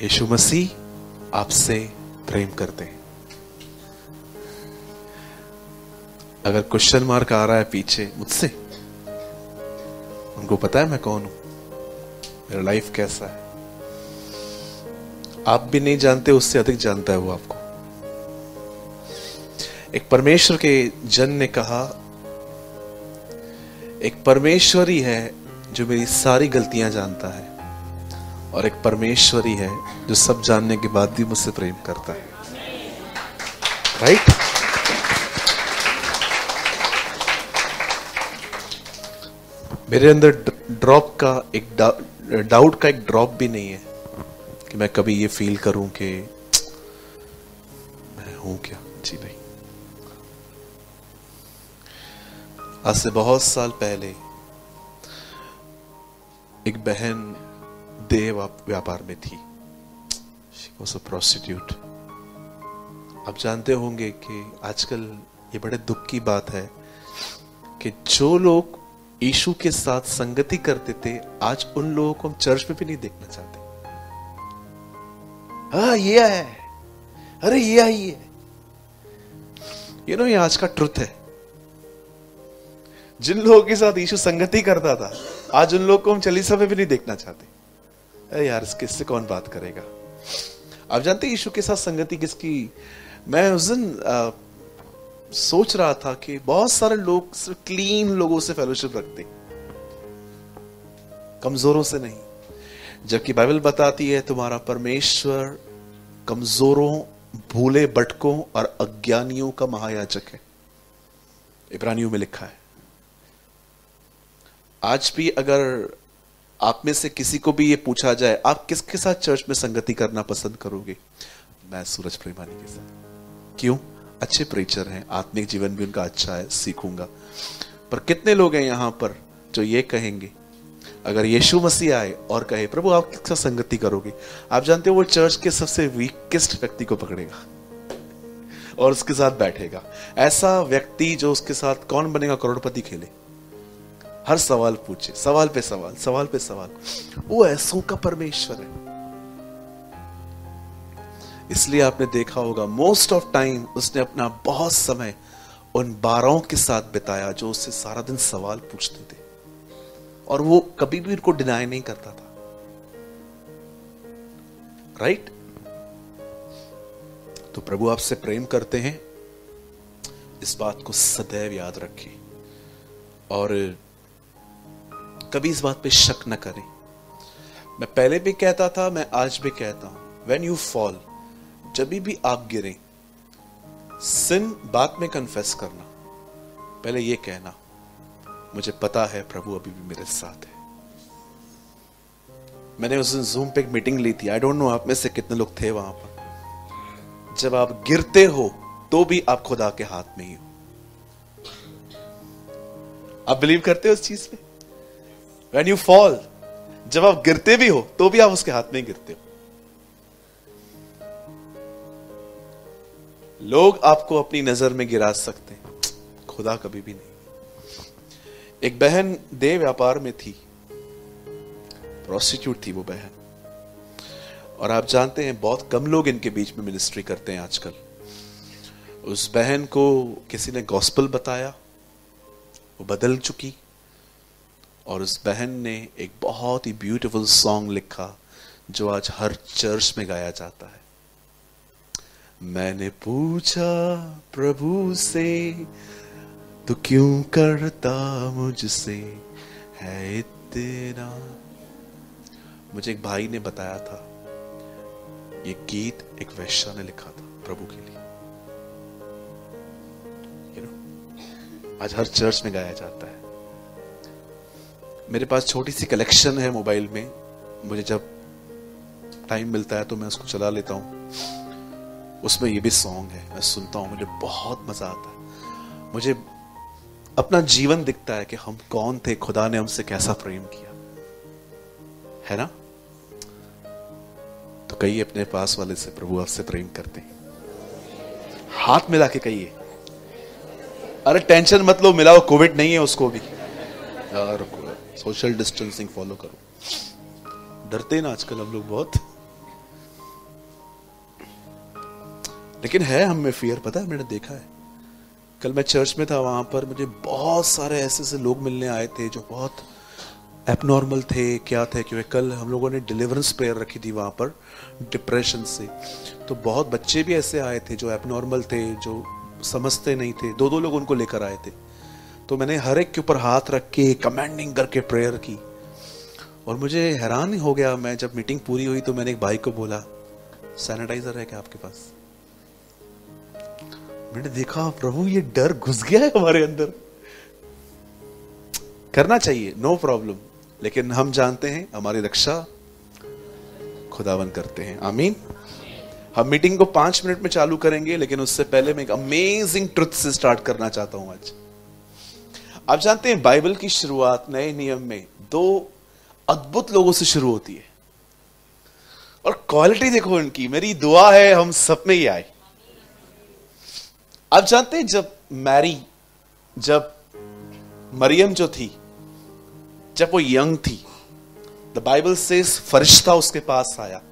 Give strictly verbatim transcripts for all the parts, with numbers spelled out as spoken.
यीशु मसीह आपसे प्रेम करते हैं। अगर क्वेश्चन मार्क आ रहा है पीछे मुझसे, उनको पता है मैं कौन हूं, मेरा लाइफ कैसा है। आप भी नहीं जानते, उससे अधिक जानता है वो आपको। एक परमेश्वर के जन ने कहा, एक परमेश्वरी है जो मेरी सारी गलतियां जानता है, और एक परमेश्वरी है जो सब जानने के बाद भी मुझसे प्रेम करता है। राइट? मेरे अंदर ड्रॉप का एक डाउट का एक ड्रॉप भी नहीं है कि मैं कभी ये फील करूं कि मैं हूं क्या। जी नहीं। आज से बहुत साल पहले एक बहन देह व्यापार में थी। She was a prostitute। आप जानते होंगे कि आजकल ये बड़े दुख की बात है कि जो लोग यीशु के साथ संगति करते थे, आज उन लोगों को हम चर्च में भी नहीं देखना चाहते। हाँ ये है, अरे ये आई है। यू नो, ये आज का ट्रुथ है। जिन लोगों के साथ यीशु संगति करता था, आज उन लोगों को हम चालीसा में भी नहीं देखना चाहते। अरे यार, इसके इससे कौन बात करेगा। आप जानते यीशु के साथ संगति किसकी। मैं उस दिन सोच रहा था कि बहुत सारे लोग सिर्फ क्लीन लोगों से फेलोशिप रखते, कमजोरों से नहीं, जबकि बाइबल बताती है तुम्हारा परमेश्वर कमजोरों, भूले भटकों और अज्ञानियों का महायाजक है। इब्रानियों में लिखा है। आज भी अगर आप में से किसी को भी ये पूछा जाए आप किसके साथ चर्च में संगति करना पसंद करोगे, मैं सूरज प्रेमानी के साथ। क्यों? अच्छे प्रीचर हैं, आत्मिक जीवन भी उनका अच्छा है, सीखूंगा। पर कितने लोग हैं यहां पर जो ये कहेंगे अगर यीशु मसीह आए और कहे प्रभु आप किसके साथ संगति करोगे, आप जानते हो वो चर्च के सबसे वीकेस्ट व्यक्ति को पकड़ेगा और उसके साथ बैठेगा। ऐसा व्यक्ति जो उसके साथ कौन बनेगा, करोड़पति खेले, हर सवाल पूछे, सवाल पे सवाल, सवाल पे सवाल। वो ऐसों का परमेश्वर है। इसलिए आपने देखा होगा मोस्ट ऑफ टाइम उसने अपना बहुत समय उन बारहों के साथ बिताया जो उससे सारा दिन सवाल पूछते थे, और वो कभी भी उनको डिनाई नहीं करता था। राइट? तो प्रभु आपसे प्रेम करते हैं, इस बात को सदैव याद रखिए और कभी इस बात पे शक न करें। मैं पहले भी कहता था, मैं आज भी कहता हूं, व्हेन यू फॉल, जब भी आप गिरें, सिन बाद में कन्फेस करना, पहले ये कहना मुझे पता है प्रभु अभी भी मेरे साथ है। मैंने उस दिन जूम पे एक मीटिंग ली थी। आई डोंट नो आप में से कितने लोग थे वहां पर। जब आप गिरते हो तो भी आप खुदा के हाथ में ही हो। आप बिलीव करते हो इस चीज पे? When you fall, जब आप गिरते भी हो तो भी आप उसके हाथ में ही गिरते हो। लोग आपको अपनी नजर में गिरा सकते हैं, खुदा कभी भी नहीं। एक बहन देह व्यापार में थी, प्रोस्टिट्यूट थी वो बहन, और आप जानते हैं बहुत कम लोग इनके बीच में मिनिस्ट्री करते हैं आजकल। उस बहन को किसी ने गॉस्पेल बताया, वो बदल चुकी, और उस बहन ने एक बहुत ही ब्यूटीफुल सॉन्ग लिखा जो आज हर चर्च में गाया जाता है। मैंने पूछा प्रभु से तू क्यों करता मुझसे है इतना। मुझे एक भाई ने बताया था ये गीत एक वैश्या ने लिखा था प्रभु के लिए। you know, आज हर चर्च में गाया जाता है। मेरे पास छोटी सी कलेक्शन है मोबाइल में, मुझे जब टाइम मिलता है तो मैं उसको चला लेता हूँ। उसमें ये भी सॉन्ग है, मैं सुनता हूँ, मुझे बहुत मजा आता है। मुझे अपना जीवन दिखता है कि हम कौन थे, खुदा ने हमसे कैसा प्रेम किया है ना। तो कहिए अपने पास वाले से प्रभु आपसे प्रेम करते हैं, हाथ मिला के कहिए। अरे टेंशन मत लो, मिलाओ, कोविड नहीं है उसको भी, और सोशल डिस्टेंसिंग फॉलो करो। डरते हैं ना आजकल हम लोग बहुत। लेकिन है हम में फियर, पता है, मैंने देखा है। कल मैं चर्च में था, वहां पर मुझे बहुत सारे ऐसे ऐसे लोग मिलने आए थे जो बहुत एबनॉर्मल थे। क्या थे, क्योंकि कल हम लोगों ने डिलीवरेंस प्रेयर रखी थी वहां पर डिप्रेशन से, तो बहुत बच्चे भी ऐसे आए थे जो एबनॉर्मल थे, जो समझते नहीं थे। दो दो लोग उनको लेकर आए थे। तो मैंने हर एक के ऊपर हाथ रख के कमांडिंग करके प्रेयर की, और मुझे हैरान हो गया। मैं जब मीटिंग पूरी हुई तो मैंने एक भाई को बोला, सैनिटाइजर है क्या आपके पास? मैंने देखा प्रभु ये डर घुस गया है हमारे अंदर। करना चाहिए, नो प्रॉब्लम, लेकिन हम जानते हैं हमारी रक्षा खुदावन करते हैं। आमीन। हम मीटिंग को पांच मिनट में चालू करेंगे, लेकिन उससे पहले मैं एक अमेजिंग ट्रुथ से स्टार्ट करना चाहता हूं आज। आप जानते हैं बाइबल की शुरुआत नए नियम में दो अद्भुत लोगों से शुरू होती है, और क्वालिटी देखो इनकी। मेरी दुआ है हम सब में ही आए। आप जानते हैं जब मैरी, जब मरियम जो थी, जब वो यंग थी, द बाइबल सेज फरिश्ता उसके पास आया,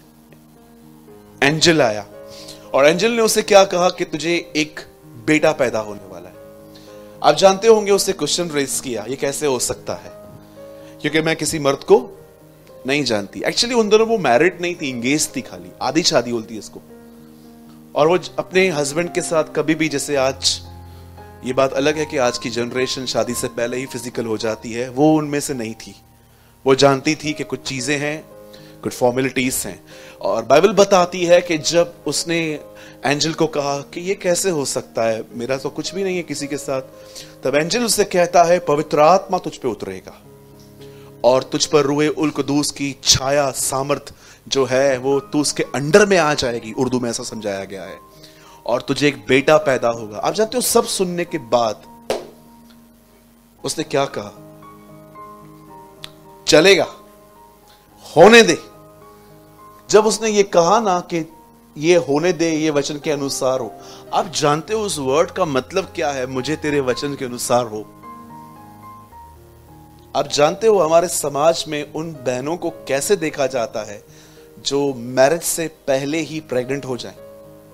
एंजल आया, और एंजल ने उसे क्या कहा कि तुझे एक बेटा पैदा होने वाला है। आप जानते होंगे उससे क्वेश्चन रेज किया, ये कैसे हो सकता है, क्योंकि मैं किसी मर्द को नहीं जानती। एक्चुअली उन दोनों वो मैरिड नहीं थी, इंगेज थी, खाली आधी शादी बोलती है इसको। और वो अपने हस्बैंड के साथ कभी भी, जैसे आज ये बात अलग है कि आज की जनरेशन शादी से पहले ही फिजिकल हो जाती है, वो उनमें से नहीं थी। वो जानती थी कि कुछ चीजें हैं, कुछ फॉर्मेलिटीज हैं। और बाइबल बताती है कि जब उसने एंजल को कहा कि ये कैसे हो सकता है, मेरा तो कुछ भी नहीं है किसी के साथ, तब एंजल उससे कहता है पवित्र आत्मा तुझ पे उतरेगा और तुझ पर रूहे उल कुदूस की छाया, सामर्थ जो है वो तू उसके अंडर में आ जाएगी। उर्दू में ऐसा समझाया गया है, और तुझे एक बेटा पैदा होगा। आप जानते हो सब सुनने के बाद उसने क्या कहा? चलेगा, होने दे। जब उसने ये कहा ना कि ये होने दे, ये वचन के अनुसार हो, आप जानते हो उस वर्ड का मतलब क्या है? मुझे तेरे वचन के अनुसार हो। आप जानते हो हमारे समाज में उन बहनों को कैसे देखा जाता है जो मैरिज से पहले ही प्रेग्नेंट हो जाएं।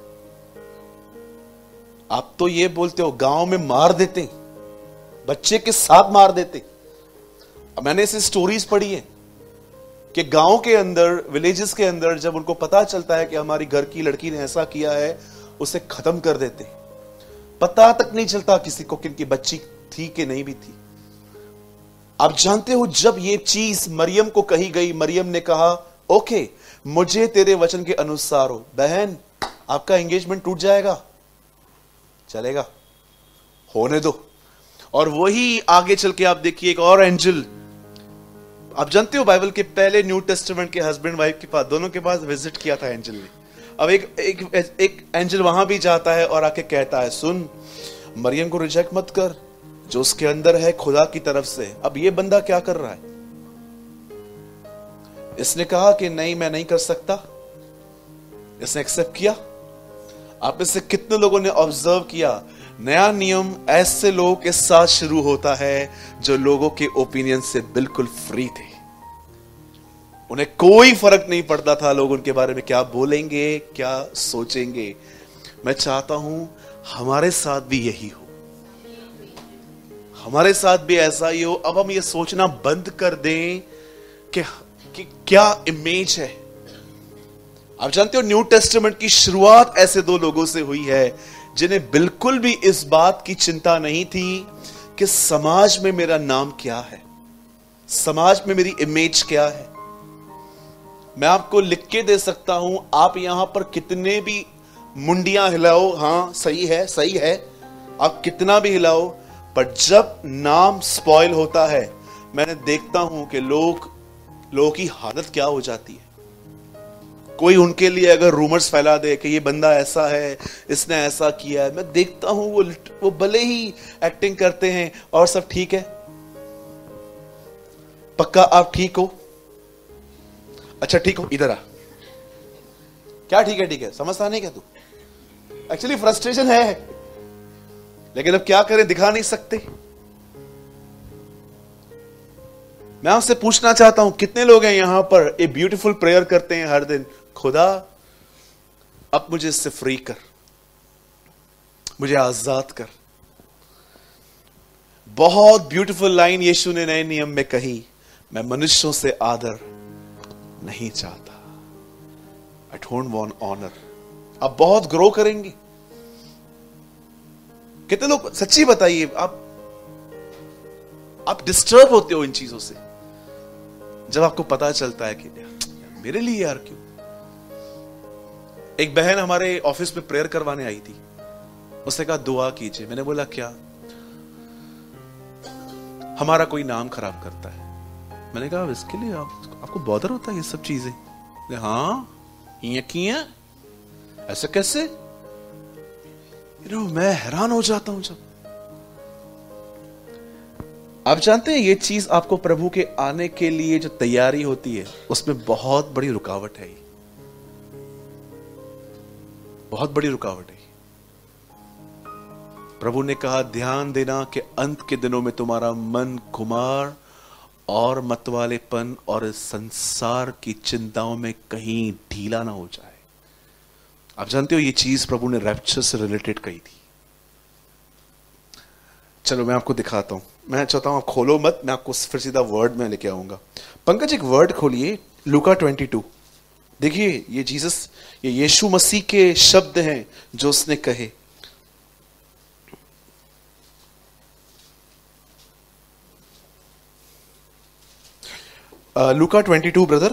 आप तो ये बोलते हो गांव में मार देते, बच्चे के साथ मार देते। मैंने ऐसी स्टोरीज पढ़ी है कि गांव के अंदर, विलेजेस के अंदर, जब उनको पता चलता है कि हमारी घर की लड़की ने ऐसा किया है, उसे खत्म कर देते। पता तक नहीं चलता किसी को कि इनकी बच्ची थी कि नहीं भी थी। आप जानते हो जब ये चीज मरियम को कही गई, मरियम ने कहा ओके मुझे तेरे वचन के अनुसार हो। बहन आपका एंगेजमेंट टूट जाएगा, चलेगा, होने दो। और वही आगे चल के आप देखिए एक और एंजल, आप जानते हो बाइबल के पहले न्यू टेस्टामेंट के हस्बैंड वाइफ के पास, दोनों के पास विजिट किया था एंजल ने। अब एक एक एक एंजल वहां भी जाता है और आके कहता है सुन, मरियम को रिजेक्ट मत कर, जो उसके अंदर है खुदा की तरफ से। अब ये बंदा क्या कर रहा है? इसने कहा कि नहीं मैं नहीं कर सकता, इसने एक्सेप्ट किया। आप इससे कितने लोगों ने ऑब्जर्व किया, नया नियम ऐसे लोगों के साथ शुरू होता है जो लोगों के ओपिनियन से बिल्कुल फ्री थे। उन्हें कोई फर्क नहीं पड़ता था लोग उनके बारे में क्या बोलेंगे, क्या सोचेंगे। मैं चाहता हूं हमारे साथ भी यही हो, हमारे साथ भी ऐसा ही हो। अब हम ये सोचना बंद कर दें कि, कि क्या इमेज है। आप जानते हो न्यू टेस्टामेंट की शुरुआत ऐसे दो लोगों से हुई है जिन्हें बिल्कुल भी इस बात की चिंता नहीं थी कि समाज में मेरा नाम क्या है, समाज में मेरी इमेज क्या है। मैं आपको लिख के दे सकता हूं, आप यहां पर कितने भी मुंडियां हिलाओ, हां सही है सही है, आप कितना भी हिलाओ, पर जब नाम स्पॉइल होता है, मैंने देखता हूं कि लोग लोगों की हालत क्या हो जाती है। कोई उनके लिए अगर रूमर्स फैला दे कि ये बंदा ऐसा है, इसने ऐसा किया है, मैं देखता हूं वो वो भले ही एक्टिंग करते हैं और सब ठीक है। पक्का आप ठीक हो? अच्छा ठीक हो, इधर आ। क्या ठीक है? ठीक है, समझता नहीं क्या तू? एक्चुअली फ्रस्ट्रेशन है, लेकिन अब क्या करें, दिखा नहीं सकते। मैं आपसे पूछना चाहता हूं कितने लोग हैं यहां पर ए ब्यूटीफुल प्रेयर करते हैं हर दिन, खुदा अब मुझे इससे फ्री कर। मुझे आजाद कर। बहुत ब्यूटीफुल लाइन यीशु ने नए नियम में कही, मैं मनुष्यों से आदर नहीं चाहता। I don't want honour. आप बहुत ग्रो करेंगे। कितने लोग, सच्ची बताइए, आप आप डिस्टर्ब होते हो इन चीजों से जब आपको पता चलता है कि मेरे लिए यार क्यों। एक बहन हमारे ऑफिस में प्रेयर करवाने आई थी। उसने कहा दुआ कीजिए। मैंने बोला क्या? हमारा कोई नाम खराब करता है। मैंने कहा इसके लिए आप, आपको बॉदर होता है ये सब चीजें? हाँ, ये किया ऐसा कैसे? यू नो, मैं हैरान हो जाता हूं जब। आप जानते हैं ये चीज आपको प्रभु के आने के लिए जो तैयारी होती है उसमें बहुत बड़ी रुकावट है। बहुत बड़ी रुकावट है। प्रभु ने कहा ध्यान देना कि अंत के दिनों में तुम्हारा मन खुमार और मतवालेपन और संसार की चिंताओं में कहीं ढीला ना हो जाए। आप जानते हो ये चीज प्रभु ने रैप्चर से रिलेटेड कही थी। चलो मैं आपको दिखाता हूं। मैं चाहता हूं आप खोलो मत, मैं आपको फिर सीधा वर्ड में लेके आऊंगा। पंकज एक वर्ड खोलिए, लूका बाईस। देखिए ये जीसस, ये यीशु मसीह के शब्द हैं जो उसने कहे। लूका बाईस ब्रदर।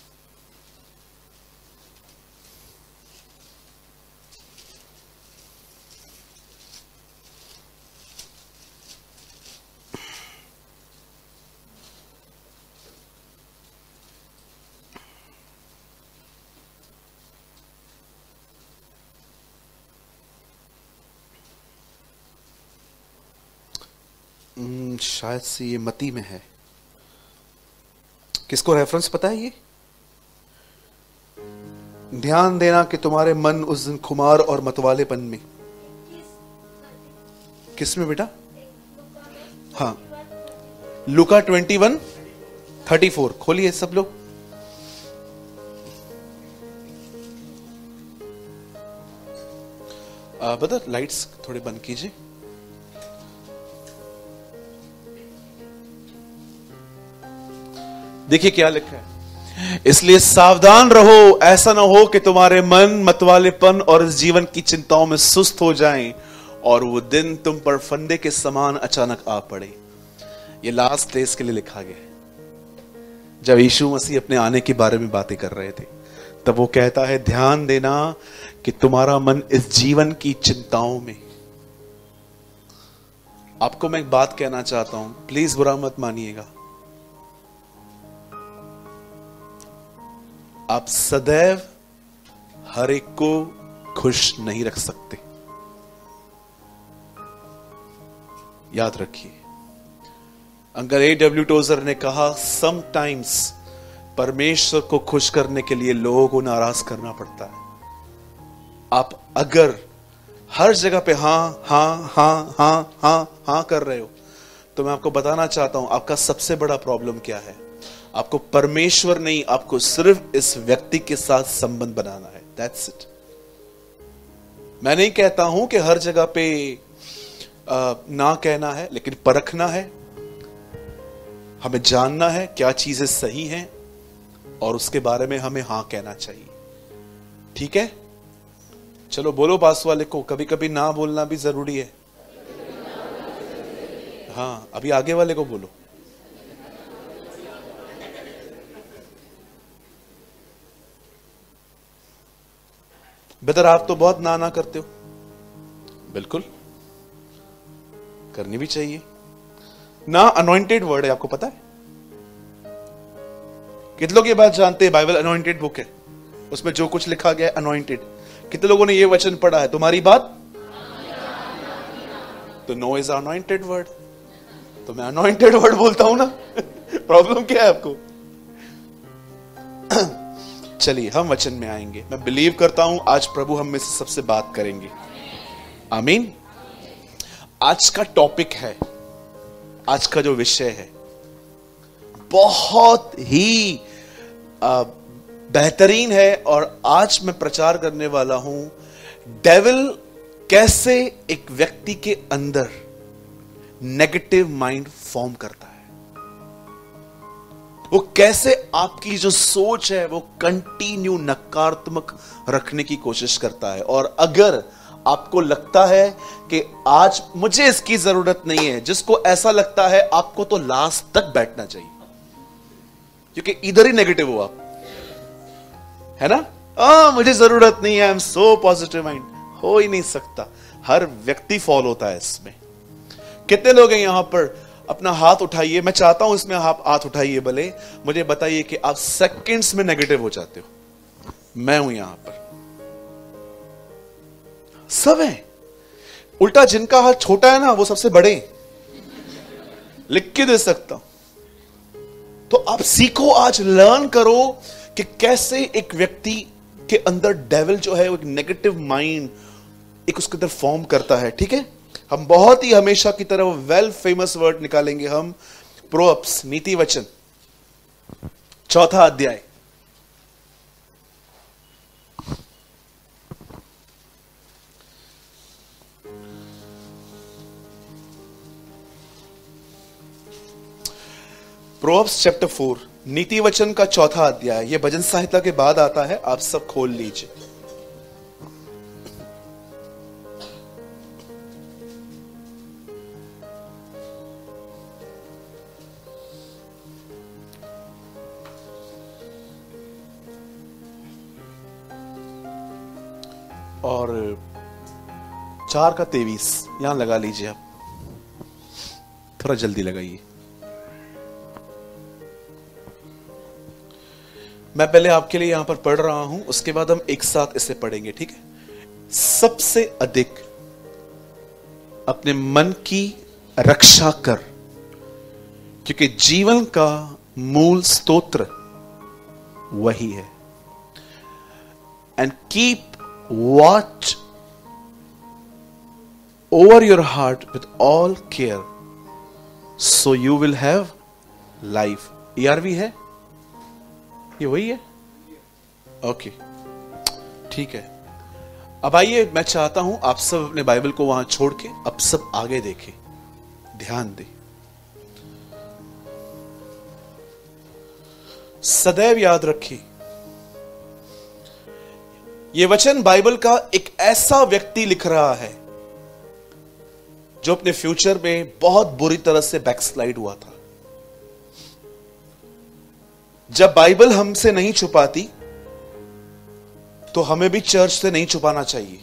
शायद से ये मती में है। किसको रेफरेंस पता है ये? ध्यान देना कि तुम्हारे मन उस दिन खुमार और मतवालेपन में। किस में बेटा? हाँ, लूका इक्कीस चौंतीस। खोलिए सब लोग। ब्रदर लाइट्स थोड़े बंद कीजिए। देखिए क्या लिखा है, इसलिए सावधान रहो, ऐसा ना हो कि तुम्हारे मन मतवालेपन और इस जीवन की चिंताओं में सुस्त हो जाएं और वो दिन तुम पर फंदे के समान अचानक आ पड़े। ये लास्ट डेज के लिए लिखा गया है। जब यीशु मसीह अपने आने के बारे में बातें कर रहे थे तब वो कहता है ध्यान देना कि तुम्हारा मन इस जीवन की चिंताओं में। आपको मैं एक बात कहना चाहता हूं, प्लीज बुरा मत मानिएगा। आप सदैव हर एक को खुश नहीं रख सकते, याद रखिए। अंकल ए डब्ल्यू टोजर ने कहा समटाइम्स परमेश्वर को खुश करने के लिए लोगों को नाराज करना पड़ता है। आप अगर हर जगह पे हां हां हां हां हां हां कर रहे हो तो मैं आपको बताना चाहता हूं आपका सबसे बड़ा प्रॉब्लम क्या है। आपको परमेश्वर नहीं, आपको सिर्फ इस व्यक्ति के साथ संबंध बनाना है। That's it. मैं नहीं कहता हूं कि हर जगह पे आ, ना कहना है, लेकिन परखना है। हमें जानना है क्या चीजें सही हैं और उसके बारे में हमें हां कहना चाहिए। ठीक है, चलो बोलो पास वाले को, कभी कभी ना बोलना भी जरूरी है। हाँ, अभी आगे वाले को बोलो। बेहतर आप तो बहुत ना ना करते हो। बिल्कुल करनी भी चाहिए ना। अनॉइंटेड वर्ड है, आपको पता है? कितने लोग ये बात जानते हैं बाइबल अनॉइंटेड बुक है, उसमें जो कुछ लिखा गया है अनॉइंटेड। कितने लोगों ने ये वचन पढ़ा है? तुम्हारी बात तो नो इज अनॉइंटेड वर्ड, तो मैं अनॉइंटेड वर्ड बोलता हूं ना। प्रॉब्लम क्या है आपको? चलिए हम वचन में आएंगे। मैं बिलीव करता हूं आज प्रभु हम में से सबसे बात करेंगे। आमीन। आज का टॉपिक है, आज का जो विषय है बहुत ही बेहतरीन है और आज मैं प्रचार करने वाला हूं डेविल कैसे एक व्यक्ति के अंदर नेगेटिव माइंड फॉर्म करता है, वो कैसे आपकी जो सोच है वो कंटिन्यू नकारात्मक रखने की कोशिश करता है। और अगर आपको लगता है कि आज मुझे इसकी जरूरत नहीं है, जिसको ऐसा लगता है आपको तो लास्ट तक बैठना चाहिए, क्योंकि इधर ही नेगेटिव हो आप, है ना। आ, मुझे जरूरत नहीं है, I am so positive mind. हो ही नहीं सकता, हर व्यक्ति फॉल होता है इसमें। कितने लोग हैं यहां पर? अपना हाथ उठाइए, मैं चाहता हूं इसमें आप हाथ उठाइए, भले मुझे बताइए कि आप सेकंड्स में नेगेटिव हो जाते हो। मैं हूं यहां पर, सब है। उल्टा जिनका हाथ छोटा है ना वो सबसे बड़े, लिख के दे सकता हूं। तो आप सीखो, आज लर्न करो कि कैसे एक व्यक्ति के अंदर डेविल जो है वो एक नेगेटिव माइंड एक उसके अंदर फॉर्म करता है। ठीक है, हम बहुत ही हमेशा की तरह वेल फेमस वर्ड निकालेंगे हम, प्रोवर्ब्स, नीति वचन, चौथा अध्याय। प्रोवर्ब्स चैप्टर फोर, नीति वचन का चौथा अध्याय। यह भजन संहिता के बाद आता है, आप सब खोल लीजिए। और चार का तेवीस यहां लगा लीजिए, आप थोड़ा जल्दी लगाइए। मैं पहले आपके लिए यहां पर पढ़ रहा हूं, उसके बाद हम एक साथ इसे पढ़ेंगे, ठीक है। सबसे अधिक अपने मन की रक्षा कर, क्योंकि जीवन का मूल स्तोत्र वही है। And keep watch over your heart with all care, so you will have life. ERV है ये, वही है, ओके ठीक है। अब आइए, मैं चाहता हूं आप सब अपने बाइबल को वहां छोड़ के अब सब आगे देखें, ध्यान दें। सदैव याद रखिए, यह वचन बाइबल का एक ऐसा व्यक्ति लिख रहा है जो अपने फ्यूचर में बहुत बुरी तरह से बैकस्लाइड हुआ था। जब बाइबल हमसे नहीं छुपाती तो हमें भी चर्च से नहीं छुपाना चाहिए।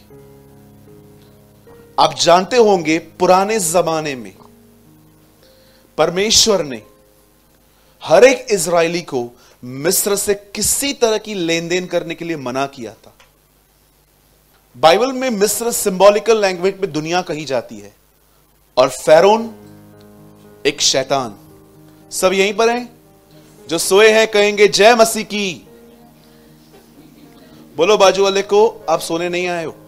आप जानते होंगे पुराने जमाने में परमेश्वर ने हर एक इजरायली को मिस्र से किसी तरह की लेन देन करने के लिए मना किया था। बाइबल में मिस्र सिंबॉलिकल लैंग्वेज में दुनिया कही जाती है, और फेरोन एक शैतान। सब यहीं पर हैं? जो सोए हैं कहेंगे जय मसीह की। बोलो बाजू वाले को, आप सोने नहीं आए हो,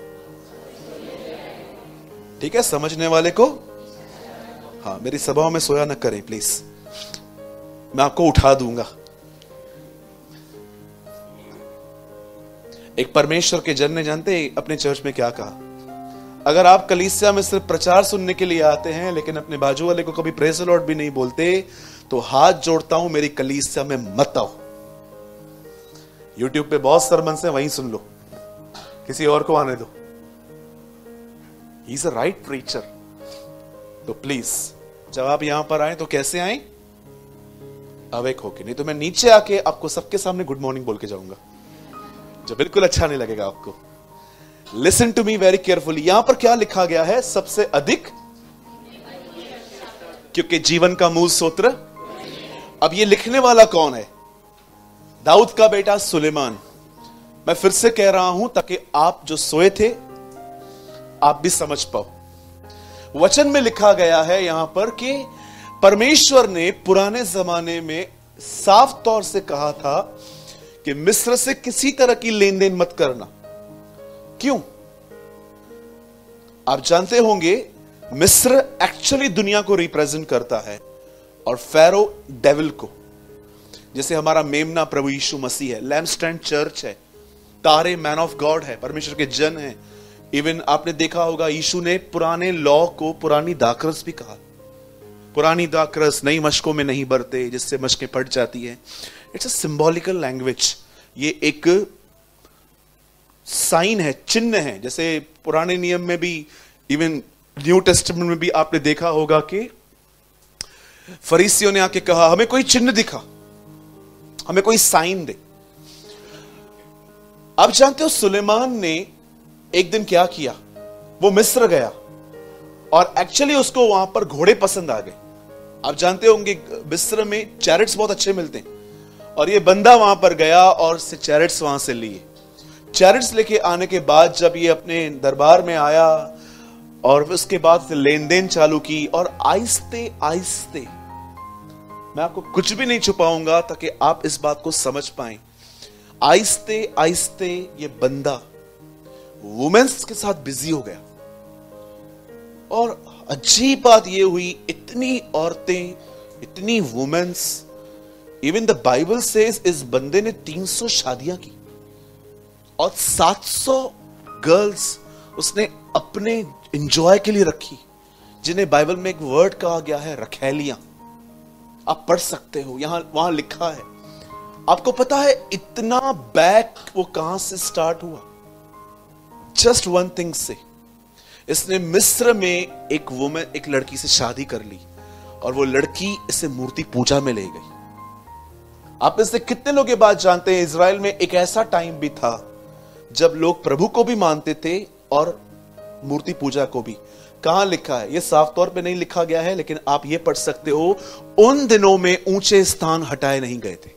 ठीक है। समझने वाले को, हाँ, मेरी सभाओं में सोया न करें प्लीज, मैं आपको उठा दूंगा। एक परमेश्वर के जन ने, जानते हैं अपने चर्च में क्या कहा? अगर आप कलीसिया में सिर्फ प्रचार सुनने के लिए आते हैं लेकिन अपने बाजू वाले को कभी प्रेज द लॉर्ड भी नहीं बोलते, तो हाथ जोड़ता हूं मेरी कलीसिया में मत आओ। यूट्यूब पे बहुत सरमन से, वहीं सुन लो, किसी और को आने दो। He is a right preacher. तो प्लीज जब आप यहां पर आए तो कैसे आए? अवेक होके, नहीं तो मैं नीचे आके आपको सबके सामने गुड मॉर्निंग बोल के जाऊंगा, जो बिल्कुल अच्छा नहीं लगेगा आपको। Listen to me very carefully. यहां पर क्या लिखा गया है? सबसे अधिक, क्योंकि जीवन का मूल सूत्र। अब ये लिखने वाला कौन है? दाऊद का बेटा सुलेमान। मैं फिर से कह रहा हूं ताकि आप जो सोए थे आप भी समझ पाओ। वचन में लिखा गया है यहां पर कि परमेश्वर ने पुराने जमाने में साफ तौर से कहा था कि मिस्र से किसी तरह की लेन देन मत करना। क्यों? आप जानते होंगे मिस्र एक्चुअली दुनिया को रिप्रेजेंट करता है, और फेरो डेविल को। जैसे हमारा मेमना प्रभु यीशु मसीह है, लैम्पस्टैंड चर्च है, तारे मैन ऑफ गॉड है, परमेश्वर के जन है, इवन आपने देखा होगा यीशु ने पुराने लॉ को पुरानी दाखरस भी कहा। पुरानी दाखरस नई मशकों में नहीं बरते, जिससे मशकें फट जाती है। It's a symbolical language. ये एक साइन है, चिन्ह है। जैसे पुराने नियम में भी, इवन न्यू टेस्टामेंट में भी आपने देखा होगा कि फरीसियों ने आके कहा हमें कोई चिन्ह दिखा, हमें कोई साइन दे। आप जानते हो सुलेमान ने एक दिन क्या किया? वो मिस्र गया और एक्चुअली उसको वहां पर घोड़े पसंद आ गए। आप जानते होंगे मिस्र में चैरिट्स बहुत अच्छे मिलते हैं, और ये बंदा वहां पर गया और से चैरिट्स वहां से लिए। चैरिट्स लेके आने के बाद जब ये अपने दरबार में आया और उसके बाद लेन देन चालू की, और आहिस्ते आहिस्ते, मैं आपको कुछ भी नहीं छुपाऊंगा ताकि आप इस बात को समझ पाएं, आहिस्ते आहिस्ते ये बंदा वुमेन्स के साथ बिजी हो गया। और अजीब बात ये हुई, इतनी औरतें, इतनी womens, even the Bible says इस बंदे ने तीन सौ शादियां की और सात सौ गर्ल्स उसने अपने एंजॉय के लिए रखी, जिन्हें बाइबल में एक वर्ड कहा गया है रखैलियां। आप पढ़ सकते हो, यहां वहां लिखा है। आपको पता है इतना बैक वो कहां से स्टार्ट हुआ? जस्ट वन थिंग से, इसने मिस्र में एक वुमेन, एक लड़की से शादी कर ली और वो लड़की इसे मूर्ति पूजा में ले गई। आप इससे कितने लोग ये बात जानते हैं? इज़राइल में एक ऐसा टाइम भी था जब लोग प्रभु को भी मानते थे और मूर्ति पूजा को भी। कहां लिखा है? ये साफ तौर पे नहीं लिखा गया है, लेकिन आप ये पढ़ सकते हो, उन दिनों में ऊंचे स्थान हटाए नहीं गए थे।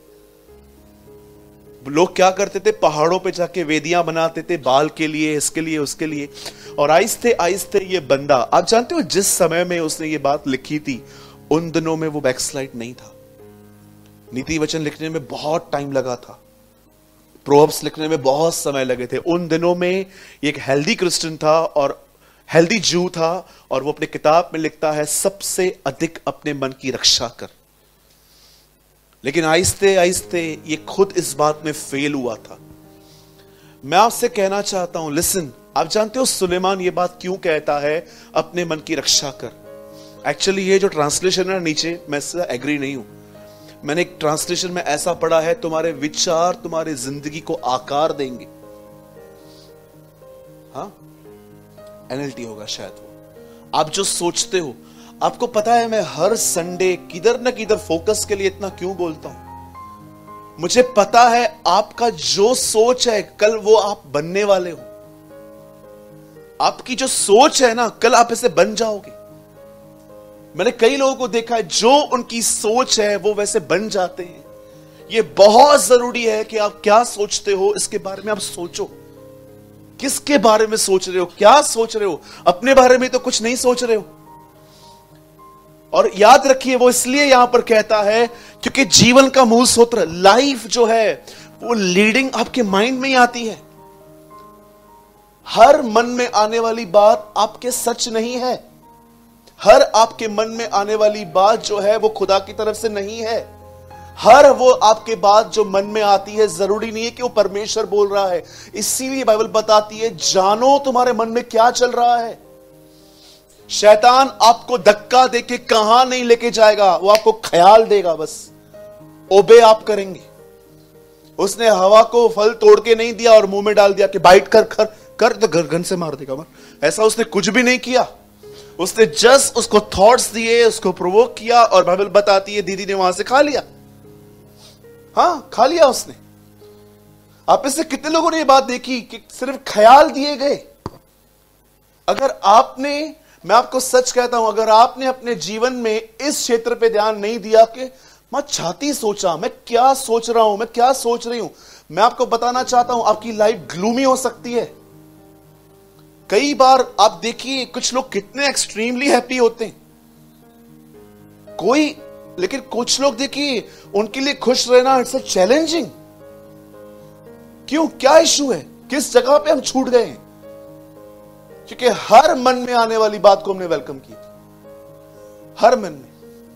लोग क्या करते थे? पहाड़ों पे जाके वेदियां बनाते थे, बाल के लिए, इसके लिए, उसके लिए। और आहिस्ते आहिस्ते ये बंदा, आप जानते हो जिस समय में उसने ये बात लिखी थी, उन दिनों में वो बैकस्लाइड नहीं था। नीति वचन लिखने में बहुत टाइम लगा था, प्रोवर्ब्स लिखने में बहुत समय लगे थे। उन दिनों में एक हेल्दी क्रिश्चियन था और हेल्दी जू था, और वो अपने किताब में लिखता है सबसे अधिक अपने मन की रक्षा कर। लेकिन आहिस्ते आहिस्ते ये खुद इस बात में फेल हुआ था। मैं आपसे कहना चाहता हूं, लिसन, आप जानते हो सुलेमान ये बात क्यों कहता है अपने मन की रक्षा कर? एक्चुअली ये जो ट्रांसलेशन है नीचे, मैं इससे एग्री नहीं हूं। मैंने एक ट्रांसलेशन में ऐसा पढ़ा है, तुम्हारे विचार तुम्हारी जिंदगी को आकार देंगे। हाँ, एनएलटी होगा शायद वो। आप जो सोचते हो, आपको पता है मैं हर संडे किधर न किधर फोकस के लिए इतना क्यों बोलता हूं? मुझे पता है आपका जो सोच है कल वो आप बनने वाले हो। आपकी जो सोच है ना, कल आप इसे बन जाओगे। मैंने कई लोगों को देखा है, जो उनकी सोच है वो वैसे बन जाते हैं। ये बहुत जरूरी है कि आप क्या सोचते हो इसके बारे में आप सोचो। किसके बारे में सोच रहे हो? क्या सोच रहे हो? अपने बारे में तो कुछ नहीं सोच रहे हो। और याद रखिए, वो इसलिए यहां पर कहता है क्योंकि जीवन का मूल सूत्र, लाइफ जो है वो लीडिंग आपके माइंड में ही आती है। हर मन में आने वाली बात आपके सच नहीं है। हर आपके मन में आने वाली बात जो है वो खुदा की तरफ से नहीं है। हर वो आपके बात जो मन में आती है, जरूरी नहीं है कि वो परमेश्वर बोल रहा है। इसीलिए बाइबल बताती है, जानो तुम्हारे मन में क्या चल रहा है। शैतान आपको धक्का देके कहां नहीं लेके जाएगा, वो आपको ख्याल देगा, बस ओबे आप करेंगे। उसने हवा को फल तोड़ के नहीं दिया और मुंह में डाल दिया कि बाइट कर कर कर तो गर्दन से मार देगा। ऐसा उसने कुछ भी नहीं किया। उसने जस्ट उसको थॉट्स दिए, उसको प्रोवोक किया, और बाइबल बताती है दीदी ने वहां से खा लिया। हां, खा लिया उसने। आप इससे कितने लोगों ने ये बात देखी कि सिर्फ ख्याल दिए गए। अगर आपने, मैं आपको सच कहता हूं, अगर आपने अपने जीवन में इस क्षेत्र पे ध्यान नहीं दिया कि मैं छाती सोचा, मैं क्या सोच रहा हूं, मैं क्या सोच रही हूं, मैं आपको बताना चाहता हूं आपकी लाइफ ग्लूमी हो सकती है। कई बार आप देखिए कुछ लोग कितने एक्सट्रीमली हैप्पी होते हैं, कोई, लेकिन कुछ लोग देखिए उनके लिए खुश रहना इट्स अ चैलेंजिंग। क्यों? क्या इशू है? किस जगह पे हम छूट गए हैं? क्योंकि हर मन में आने वाली बात को हमने वेलकम की थी। हर मन में।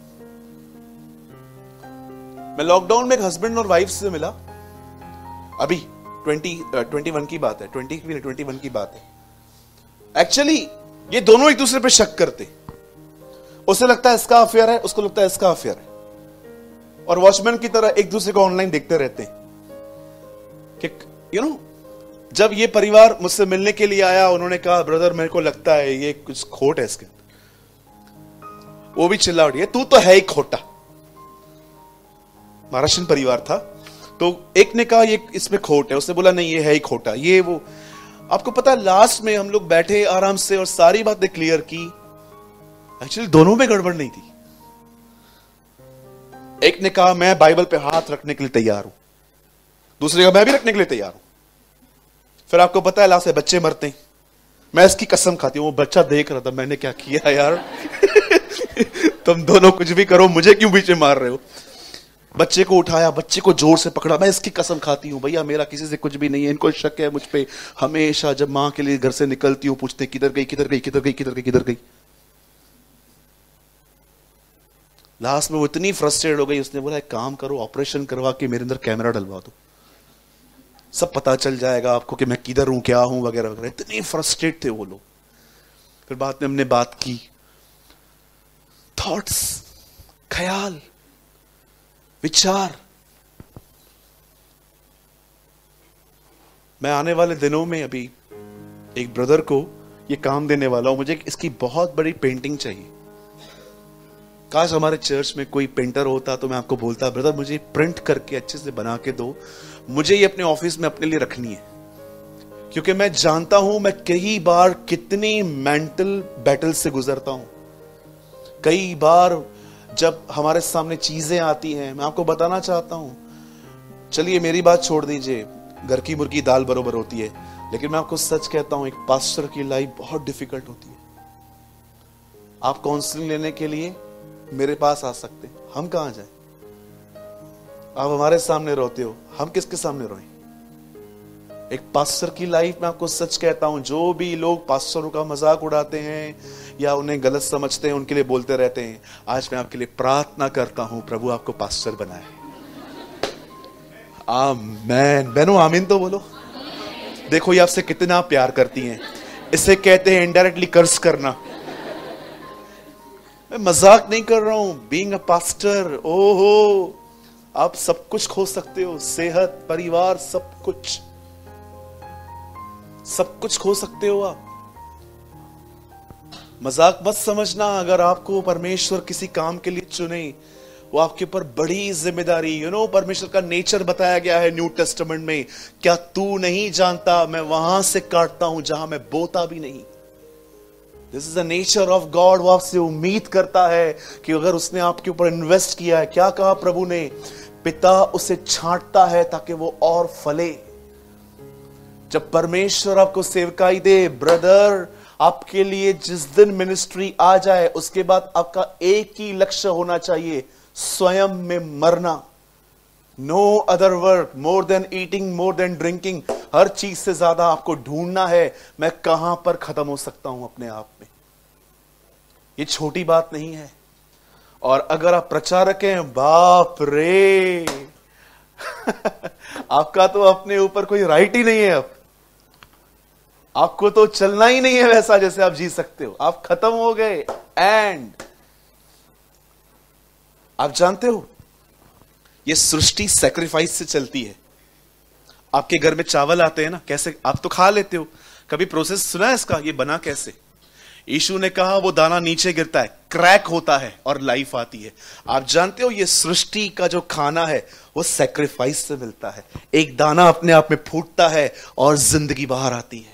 मैं लॉकडाउन में एक हस्बैंड और वाइफ से मिला, अभी ट्वेंटी ट्वेंटी वन की बात है, ट्वेंटी ट्वेंटी वन की बात है। एक्चुअली ये दोनों एक दूसरे पे शक करते, उसे लगता है इसका अफेयर है, उसको लगता है इसका अफेयर है, और वॉचमैन की तरह एक दूसरे को ऑनलाइन देखते रहते हैं कि यू नो जब ये परिवार मुझसे मिलने के लिए आया, उन्होंने कहा ब्रदर मेरे को लगता है ये कुछ खोट है इसके, वो भी चिल्ला उठी, तू तो है ही खोटा। महाराष्ट्र परिवार था, तो एक ने कहा ये इसमें खोट है, उसने बोला नहीं ये है ही खोटा, ये वो। आपको पता है लास्ट में हम लोग बैठे आराम से और सारी बातें क्लियर की, एक्चुअली दोनों में गड़बड़ नहीं थी। एक ने कहा मैं बाइबल पे हाथ रखने के लिए तैयार हूं, दूसरे का मैं भी रखने के लिए तैयार हूं। फिर आपको पता है लास्ट में बच्चे मरते हैं, मैं इसकी कसम खाती हूं वो बच्चा देख रहा था मैंने क्या किया यार तुम दोनों कुछ भी करो, मुझे क्यों बीच में मार रहे हो। बच्चे को उठाया, बच्चे को जोर से पकड़ा, मैं इसकी कसम खाती हूं भैया मेरा किसी से कुछ भी नहीं है, इनको शक है मुझ पे। हमेशा जब मां के लिए घर से निकलती हूं पूछते किधर गई किधर गई किधर गई किधर गई किधर गई। लास्ट में वो इतनी फ्रस्ट्रेट हो गई, उसने बोला एक काम करो ऑपरेशन करवा के मेरे अंदर कैमरा डलवा दो, सब पता चल जाएगा आपको कि मैं किधर हूं क्या हूं वगैरह वगैरह। इतने फ्रस्ट्रेट थे वो लोग। फिर बाद में हमने बात की, थॉट्स, ख्याल, विचार। मैं आने वाले दिनों में अभी एक ब्रदर को ये काम देने वाला हूं, मुझे इसकी बहुत बड़ी पेंटिंग चाहिए। काश हमारे चर्च में कोई पेंटर होता तो मैं आपको बोलता ब्रदर मुझे प्रिंट करके अच्छे से बना के दो, मुझे ये अपने ऑफिस में अपने लिए रखनी है। क्योंकि मैं जानता हूं मैं कई बार कितनी मेंटल बैटल से गुजरता हूं। कई बार जब हमारे सामने चीजें आती हैं, मैं आपको बताना चाहता हूं, चलिए मेरी बात छोड़ दीजिए, घर की मुर्गी दाल बरोबर होती है, लेकिन मैं आपको सच कहता हूं एक पास्टर की लाइफ बहुत डिफिकल्ट होती है। आप काउंसलिंग लेने के लिए मेरे पास आ सकते हैं, हम कहां जाएं? आप हमारे सामने रोते हो, हम किसके सामने रोएं? एक पास्टर की लाइफ में आपको सच कहता हूं, जो भी लोग पास्टरों का मजाक उड़ाते हैं या उन्हें गलत समझते हैं उनके लिए बोलते रहते हैं, आज मैं आपके लिए प्रार्थना करता हूं प्रभु आपको पास्टर बनाए। आमीन। बहनों आमीन तो बोलो। देखो ये आपसे कितना प्यार करती हैं, इसे कहते हैं इनडायरेक्टली कर्ज करना। मैं मजाक नहीं कर रहा हूं। बीइंग अ पास्टर, ओहो आप सब कुछ खो सकते हो, सेहत, परिवार, सब कुछ सब कुछ खो सकते हो आप। मजाक मत समझना। अगर आपको परमेश्वर किसी काम के लिए चुने, वो आपके ऊपर बड़ी जिम्मेदारी, यू नो परमेश्वर का नेचर बताया गया है न्यू टेस्टामेंट में, क्या तू नहीं जानता मैं वहां से काटता हूं जहां मैं बोता भी नहीं। This is the nature of God. वो आपसे उम्मीद करता है कि अगर उसने आपके ऊपर इन्वेस्ट किया है, क्या कहा प्रभु ने, पिता उसे छांटता है ताकि वो और फले। जब परमेश्वर आपको सेवकाई दे, ब्रदर आपके लिए जिस दिन मिनिस्ट्री आ जाए उसके बाद आपका एक ही लक्ष्य होना चाहिए, स्वयं में मरना। No other work, more than eating, more than drinking. हर चीज से ज्यादा आपको ढूंढना है मैं कहां पर खत्म हो सकता हूं अपने आप में। ये छोटी बात नहीं है। और अगर आप प्रचारक हैं, बाप रे आपका तो अपने ऊपर कोई राइट ही नहीं है। अब आपको तो चलना ही नहीं है वैसा जैसे आप जी सकते हो, आप खत्म हो गए। एंड आप जानते हो ये सृष्टि सैक्रिफाइस से चलती है। आपके घर में चावल आते हैं ना, कैसे आप तो खा लेते हो, कभी प्रोसेस सुना है इसका, ये बना कैसे? यीशु ने कहा वो दाना नीचे गिरता है, क्रैक होता है और लाइफ आती है। आप जानते हो ये सृष्टि का जो खाना है वो सैक्रिफाइस से मिलता है। एक दाना अपने आप में फूटता है और जिंदगी बाहर आती है।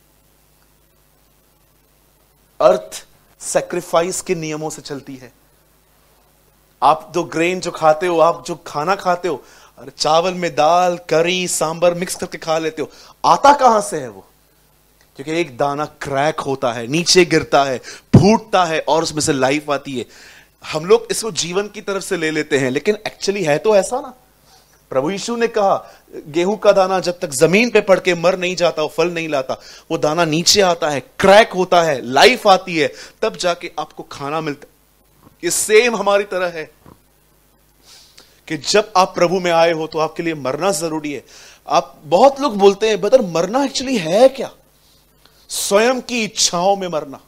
अर्थ सैक्रिफाइस के नियमों से चलती है। आप जो ग्रेन जो खाते हो, आप जो खाना खाते हो, अरे चावल में दाल, करी, सांबर मिक्स करके खा लेते हो, आता कहां से है वो? क्योंकि एक दाना क्रैक होता है, नीचे गिरता है, फूटता है और उसमें से लाइफ आती है। हम लोग इसको जीवन की तरफ से ले लेते हैं, लेकिन एक्चुअली है तो ऐसा ना। प्रभु यीशु ने कहा गेहूं का दाना जब तक जमीन पे पड़ के मर नहीं जाता, वो फल नहीं लाता, वो दाना नीचे आता है, क्रैक होता है, लाइफ आती है, तब जाके आपको खाना मिलता है। ये सेम हमारी तरह है कि जब आप प्रभु में आए हो तो आपके लिए मरना जरूरी है। आप बहुत लोग बोलते हैं बदर मरना एक्चुअली है क्या? स्वयं की इच्छाओं में मरना।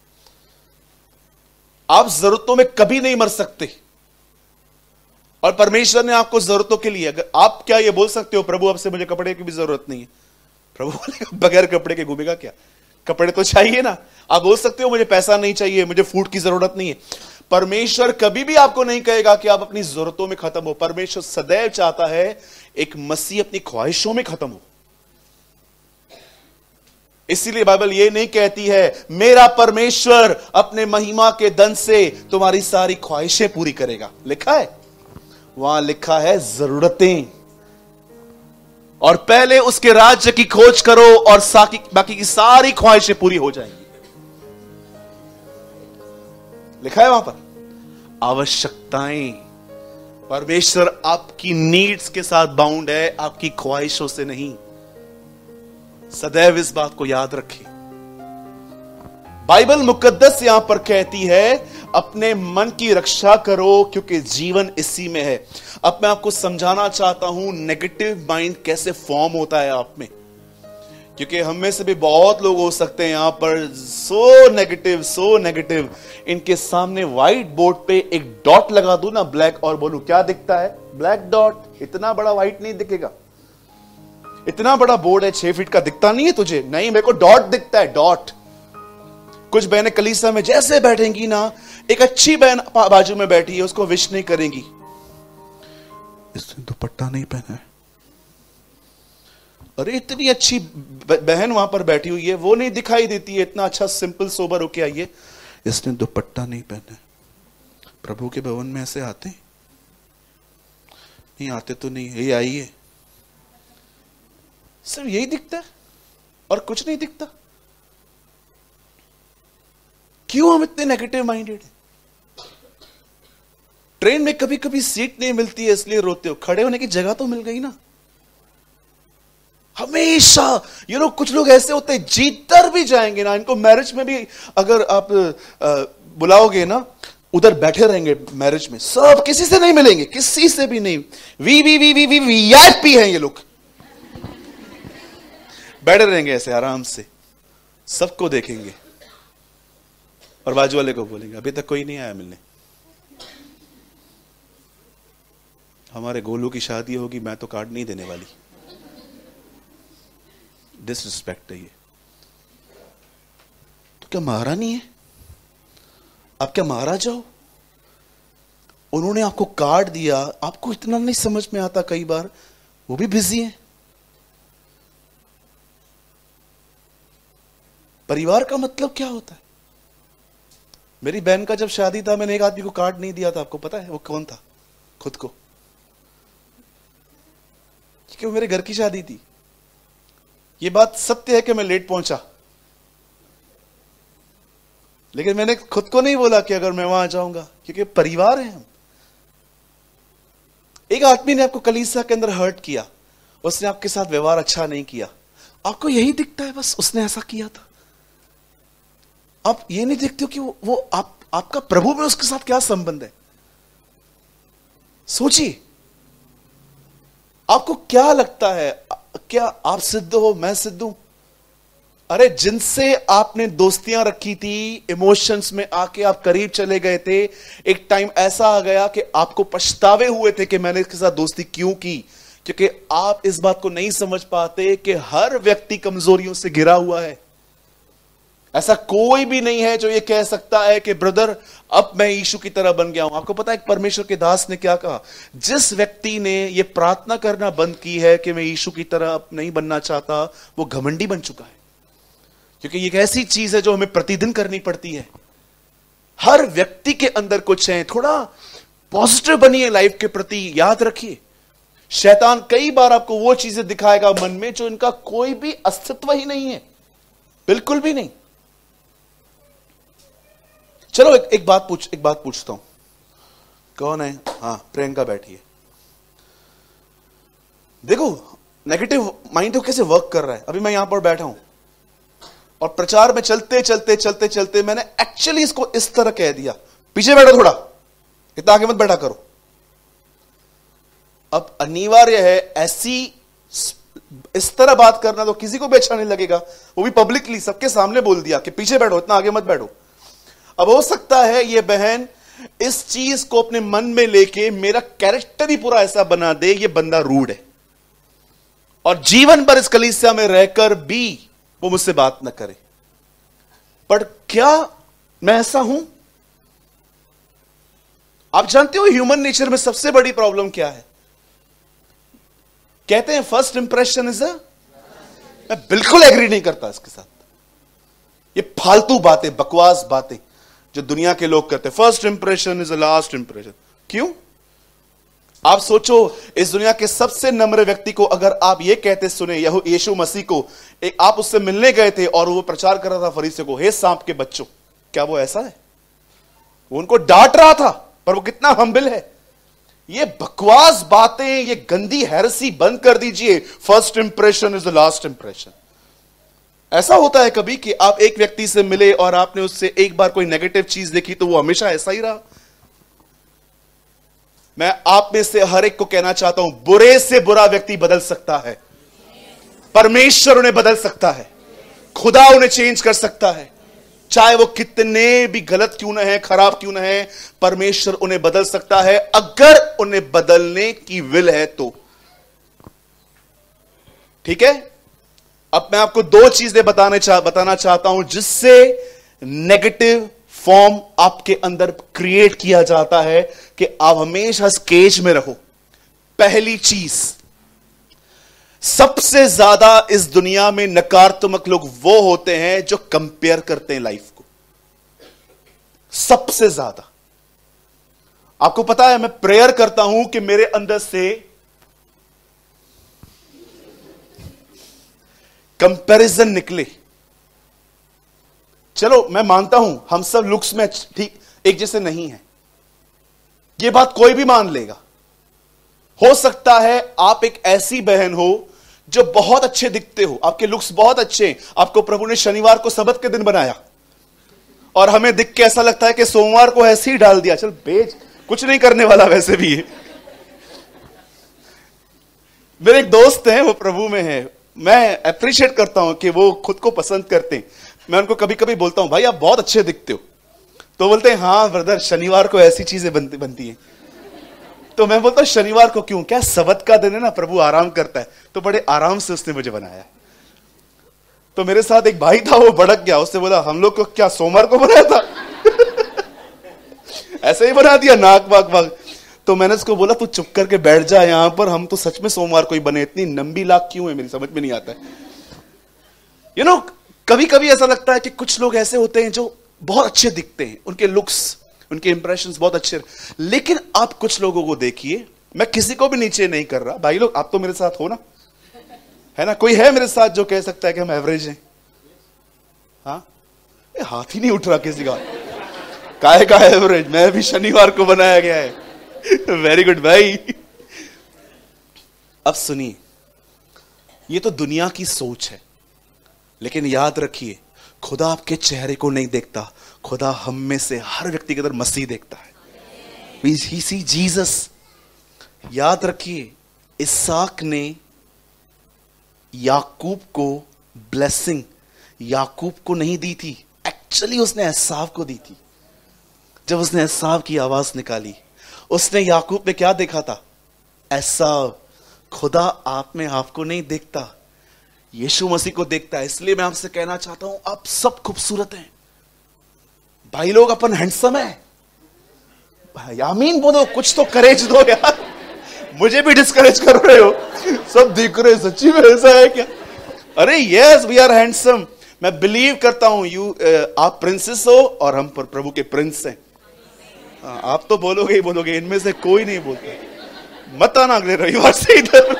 आप जरूरतों में कभी नहीं मर सकते, और परमेश्वर ने आपको जरूरतों के लिए, अगर आप क्या ये बोल सकते हो प्रभु अब से मुझे कपड़े की भी जरूरत नहीं है? प्रभु बोलेगा बगैर कपड़े के घूमेगा क्या? कपड़े तो चाहिए ना। आप बोल सकते हो मुझे पैसा नहीं चाहिए, मुझे फूड की जरूरत नहीं है। परमेश्वर कभी भी आपको नहीं कहेगा कि आप अपनी जरूरतों में खत्म हो। परमेश्वर सदैव चाहता है एक मसीह अपनी ख्वाहिशों में खत्म हो। इसीलिए बाइबल ये नहीं कहती है मेरा परमेश्वर अपने महिमा के धन से तुम्हारी सारी ख्वाहिशें पूरी करेगा। लिखा है, वहां लिखा है जरूरतें, और पहले उसके राज्य की खोज करो और साकी बाकी की सारी ख्वाहिशें पूरी हो जाएंगी। लिखा है वहां पर आवश्यकताएं। परमेश्वर आपकी नीड्स के साथ बाउंड है, आपकी ख्वाहिशों से नहीं। सदैव इस बात को याद रखें। बाइबल मुकद्दस यहां पर कहती है अपने मन की रक्षा करो क्योंकि जीवन इसी में है। अब मैं आपको समझाना चाहता हूं नेगेटिव माइंड कैसे फॉर्म होता है आप में, क्योंकि हम में से भी बहुत लोग हो सकते हैं यहां पर सो नेगेटिव सो नेगेटिव। इनके सामने व्हाइट बोर्ड पे एक डॉट लगा दूं ना ब्लैक, और बोलूं क्या दिखता है? Black dot. इतना बड़ा व्हाइट नहीं दिखेगा। इतना बड़ा बोर्ड है, छह फीट का, दिखता नहीं है तुझे? नहीं, मेरे को डॉट दिखता है, डॉट। कुछ बहनें कलीसिया में जैसे बैठेंगी ना, एक अच्छी बहन बाजू में बैठी है, उसको विश नहीं करेंगी, इसने दुपट्टा नहीं पहना है। अरे इतनी अच्छी बहन वहां पर बैठी हुई है, वो नहीं दिखाई देती है, इतना अच्छा सिंपल सोबर होके आई है, इसने दुपट्टा नहीं पहना है। प्रभु के भवन में ऐसे आते नहीं आते? तो नहीं, यही आई है, सिर्फ यही दिखता है और कुछ नहीं दिखता। क्यों हम इतने नेगेटिव माइंडेड हैं? ट्रेन में कभी कभी सीट नहीं मिलती है इसलिए रोते हो, खड़े होने की जगह तो मिल गई ना। हमेशा यू नो कुछ लोग ऐसे होते हैं जीतर भी जाएंगे ना, इनको मैरिज में भी अगर आप आ, बुलाओगे ना, उधर बैठे रहेंगे मैरिज में, सब किसी से नहीं मिलेंगे, किसी से भी नहीं। V V V V V VIP हैं ये लोग, बैठे रहेंगे ऐसे आराम से, सबको देखेंगे और बाजू वाले को बोलेंगे अभी तक कोई नहीं आया मिलने। हमारे गोलू की शादी होगी, मैं तो कार्ड नहीं देने वाली। डिसरिस्पेक्ट है ये। तो क्या महारानी है? आप क्या महाराजा हो? उन्होंने आपको कार्ड दिया, आपको इतना नहीं समझ में आता कई बार, वो भी बिजी है। परिवार का मतलब क्या होता है? मेरी बहन का जब शादी था, मैंने एक आदमी को कार्ड नहीं दिया था, आपको पता है वो कौन था? खुद को, क्योंकि वो मेरे घर की शादी थी। ये बात सत्य है कि मैं लेट पहुंचा, लेकिन मैंने खुद को नहीं बोला कि अगर मैं वहां जाऊंगा, क्योंकि परिवार है हम। एक आदमी ने आपको कलीसिया के अंदर हर्ट किया, उसने आपके साथ व्यवहार अच्छा नहीं किया, आपको यही दिखता है बस उसने ऐसा किया था। आप ये नहीं देखते हो कि वो, वो आप आपका प्रभु में उसके साथ क्या संबंध है। सोचिए, आपको क्या लगता है, क्या आप सिद्ध हो, मैं सिद्ध हूं? अरे जिनसे आपने दोस्तियां रखी थी, इमोशंस में आके आप करीब चले गए थे, एक टाइम ऐसा आ गया कि आपको पछतावे हुए थे कि मैंने इसके साथ दोस्ती क्यों की, क्योंकि आप इस बात को नहीं समझ पाते कि हर व्यक्ति कमजोरियों से घिरा हुआ है। ऐसा कोई भी नहीं है जो ये कह सकता है कि ब्रदर अब मैं यीशु की तरह बन गया हूं। आपको पता है परमेश्वर के दास ने क्या कहा? जिस व्यक्ति ने ये प्रार्थना करना बंद की है कि मैं यीशु की तरह अब नहीं बनना चाहता, वो घमंडी बन चुका है। क्योंकि ये एक ऐसी चीज है जो हमें प्रतिदिन करनी पड़ती है। हर व्यक्ति के अंदर कुछ है, थोड़ा पॉजिटिव बनिए लाइफ के प्रति। याद रखिए, शैतान कई बार आपको वो चीजें दिखाएगा मन में जो इनका कोई भी अस्तित्व ही नहीं है, बिल्कुल भी नहीं। चलो एक, एक बात पूछ एक बात पूछता हूं, कौन है? हाँ, प्रियंका बैठी है। देखो नेगेटिव माइंड तो कैसे वर्क कर रहा है। अभी मैं यहां पर बैठा हूं और प्रचार में चलते चलते चलते चलते मैंने एक्चुअली इसको इस तरह कह दिया, पीछे बैठो, थोड़ा इतना आगे मत बैठा करो। अब अनिवार्य है ऐसी इस तरह बात करना तो किसी को भी अच्छा नहीं लगेगा, वो भी पब्लिकली सबके सामने बोल दिया कि पीछे बैठो, इतना आगे मत बैठो। अब हो सकता है ये बहन इस चीज को अपने मन में लेके मेरा कैरेक्टर ही पूरा ऐसा बना दे, ये बंदा रूड है, और जीवन भर इस कलीसिया में रहकर भी वो मुझसे बात ना करे। पर क्या मैं ऐसा हूं? आप जानते हो ह्यूमन नेचर में सबसे बड़ी प्रॉब्लम क्या है? कहते हैं फर्स्ट इंप्रेशन इज अ, मैं बिल्कुल एग्री नहीं करता इसके साथ। ये फालतू बातें, बकवास बातें जो दुनिया के लोग करते हैं। First impression is a last impression. क्यों? आप सोचो, इस दुनिया के सबसे नम्र व्यक्ति को अगर आप ये कहते सुने, यीशु मसीह को, एक आप उससे मिलने गए थे और वो प्रचार कर रहा था फरीसियों को, हे सांप के बच्चों, क्या वो ऐसा है? वो उनको डांट रहा था, पर वो कितना हम्बल है। ये बकवास बातें, ये गंदी हेरेसी बंद कर दीजिए। First impression is the last impression. ऐसा होता है कभी कि आप एक व्यक्ति से मिले और आपने उससे एक बार कोई नेगेटिव चीज देखी तो वो हमेशा ऐसा ही रहा? मैं आप में से हर एक को कहना चाहता हूं, बुरे से बुरा व्यक्ति बदल सकता है, परमेश्वर उन्हें बदल सकता है, खुदा उन्हें चेंज कर सकता है। चाहे वो कितने भी गलत क्यों ना है, खराब क्यों ना है, परमेश्वर उन्हें बदल सकता है, अगर उन्हें बदलने की विल है तो। ठीक है? अब मैं आपको दो चीजें बताने चाह बताना चाहता हूं जिससे नेगेटिव फॉर्म आपके अंदर क्रिएट किया जाता है कि आप हमेशा केज में रहो। पहली चीज, सबसे ज्यादा इस दुनिया में नकारात्मक लोग वो होते हैं जो कंपेयर करते हैं लाइफ को। सबसे ज्यादा। आपको पता है, मैं प्रेयर करता हूं कि मेरे अंदर से कंपैरिजन निकले। चलो मैं मानता हूं हम सब लुक्स में ठीक एक जैसे नहीं है, यह बात कोई भी मान लेगा। हो सकता है आप एक ऐसी बहन हो जो बहुत अच्छे दिखते हो, आपके लुक्स बहुत अच्छे हैं, आपको प्रभु ने शनिवार को सबत के दिन बनाया और हमें दिख के ऐसा लगता है कि सोमवार को ऐसे ही डाल दिया, चल बेच, कुछ नहीं करने वाला वैसे भी है। मेरे एक दोस्त हैं, वो प्रभु में है, मैं अप्रिशिएट करता हूं कि वो खुद को पसंद करते हैं। मैं उनको कभी कभी बोलता हूं, भाई आप बहुत अच्छे दिखते हो, तो बोलते हैं हाँ ब्रदर, शनिवार को ऐसी चीजें बनती बनती हैं। तो मैं बोलता हूं शनिवार को क्यों? क्या सबत का दिन है ना, प्रभु आराम करता है, तो बड़े आराम से उसने मुझे बनाया। तो मेरे साथ एक भाई था, वो भड़क गया, उससे बोला हम लोग को क्या सोमवार को बनाया था? ऐसे ही बना दिया, नाक वाक वाक। तो मैंने उसको बोला तू चुप करके बैठ जा यहां पर, हम तो सच में सोमवार को ही बने, इतनी लंबी लाख क्यों है, मेरी समझ में नहीं आता है। यू नो, कभी कभी ऐसा लगता है कि कुछ लोग ऐसे होते हैं जो बहुत अच्छे दिखते हैं, उनके लुक्स, उनके इंप्रेशंस बहुत अच्छे, लेकिन आप कुछ लोगों को देखिए, मैं किसी को भी नीचे नहीं कर रहा, भाई लोग आप तो मेरे साथ हो ना, है ना? कोई है मेरे साथ जो कह सकता है कि हम एवरेज हैं? हाँ, हाथ ही नहीं उठ रहा किसी का। काहे का एवरेज? मैं भी शनिवार को बनाया गया है। वेरी गुड भाई। अब सुनिए, ये तो दुनिया की सोच है, लेकिन याद रखिए खुदा आपके चेहरे को नहीं देखता, खुदा हम में से हर व्यक्ति के अंदर मसीह देखता है। He see Jesus। याद रखिए, इसहाक ने याकूब को ब्लेसिंग याकूब को नहीं दी थी, एक्चुअली उसने एसाव को दी थी। जब उसने एसाव की आवाज निकाली, उसने याकूब में क्या देखा था? एसाव। खुदा आप में आपको नहीं देखता, यीशु मसीह को देखता है। इसलिए मैं आपसे कहना चाहता हूं, आप सब खूबसूरत हैं भाई लोग, अपन हैंडसम है भाई। आमीन बोलो, कुछ तो करेज दो यार, मुझे भी डिस्करेज कर रहे हो। सब दिख रहे, सच्ची में ऐसा है क्या? अरे यस, वी आर हैंडसम। मैं बिलीव करता हूं यू आप प्रिंसेस हो और हम प्रभु के प्रिंस हैं। आ, आप तो बोलोगे ही बोलोगे, इनमें से कोई नहीं बोलता। मत आना अगले रविवार से इधर।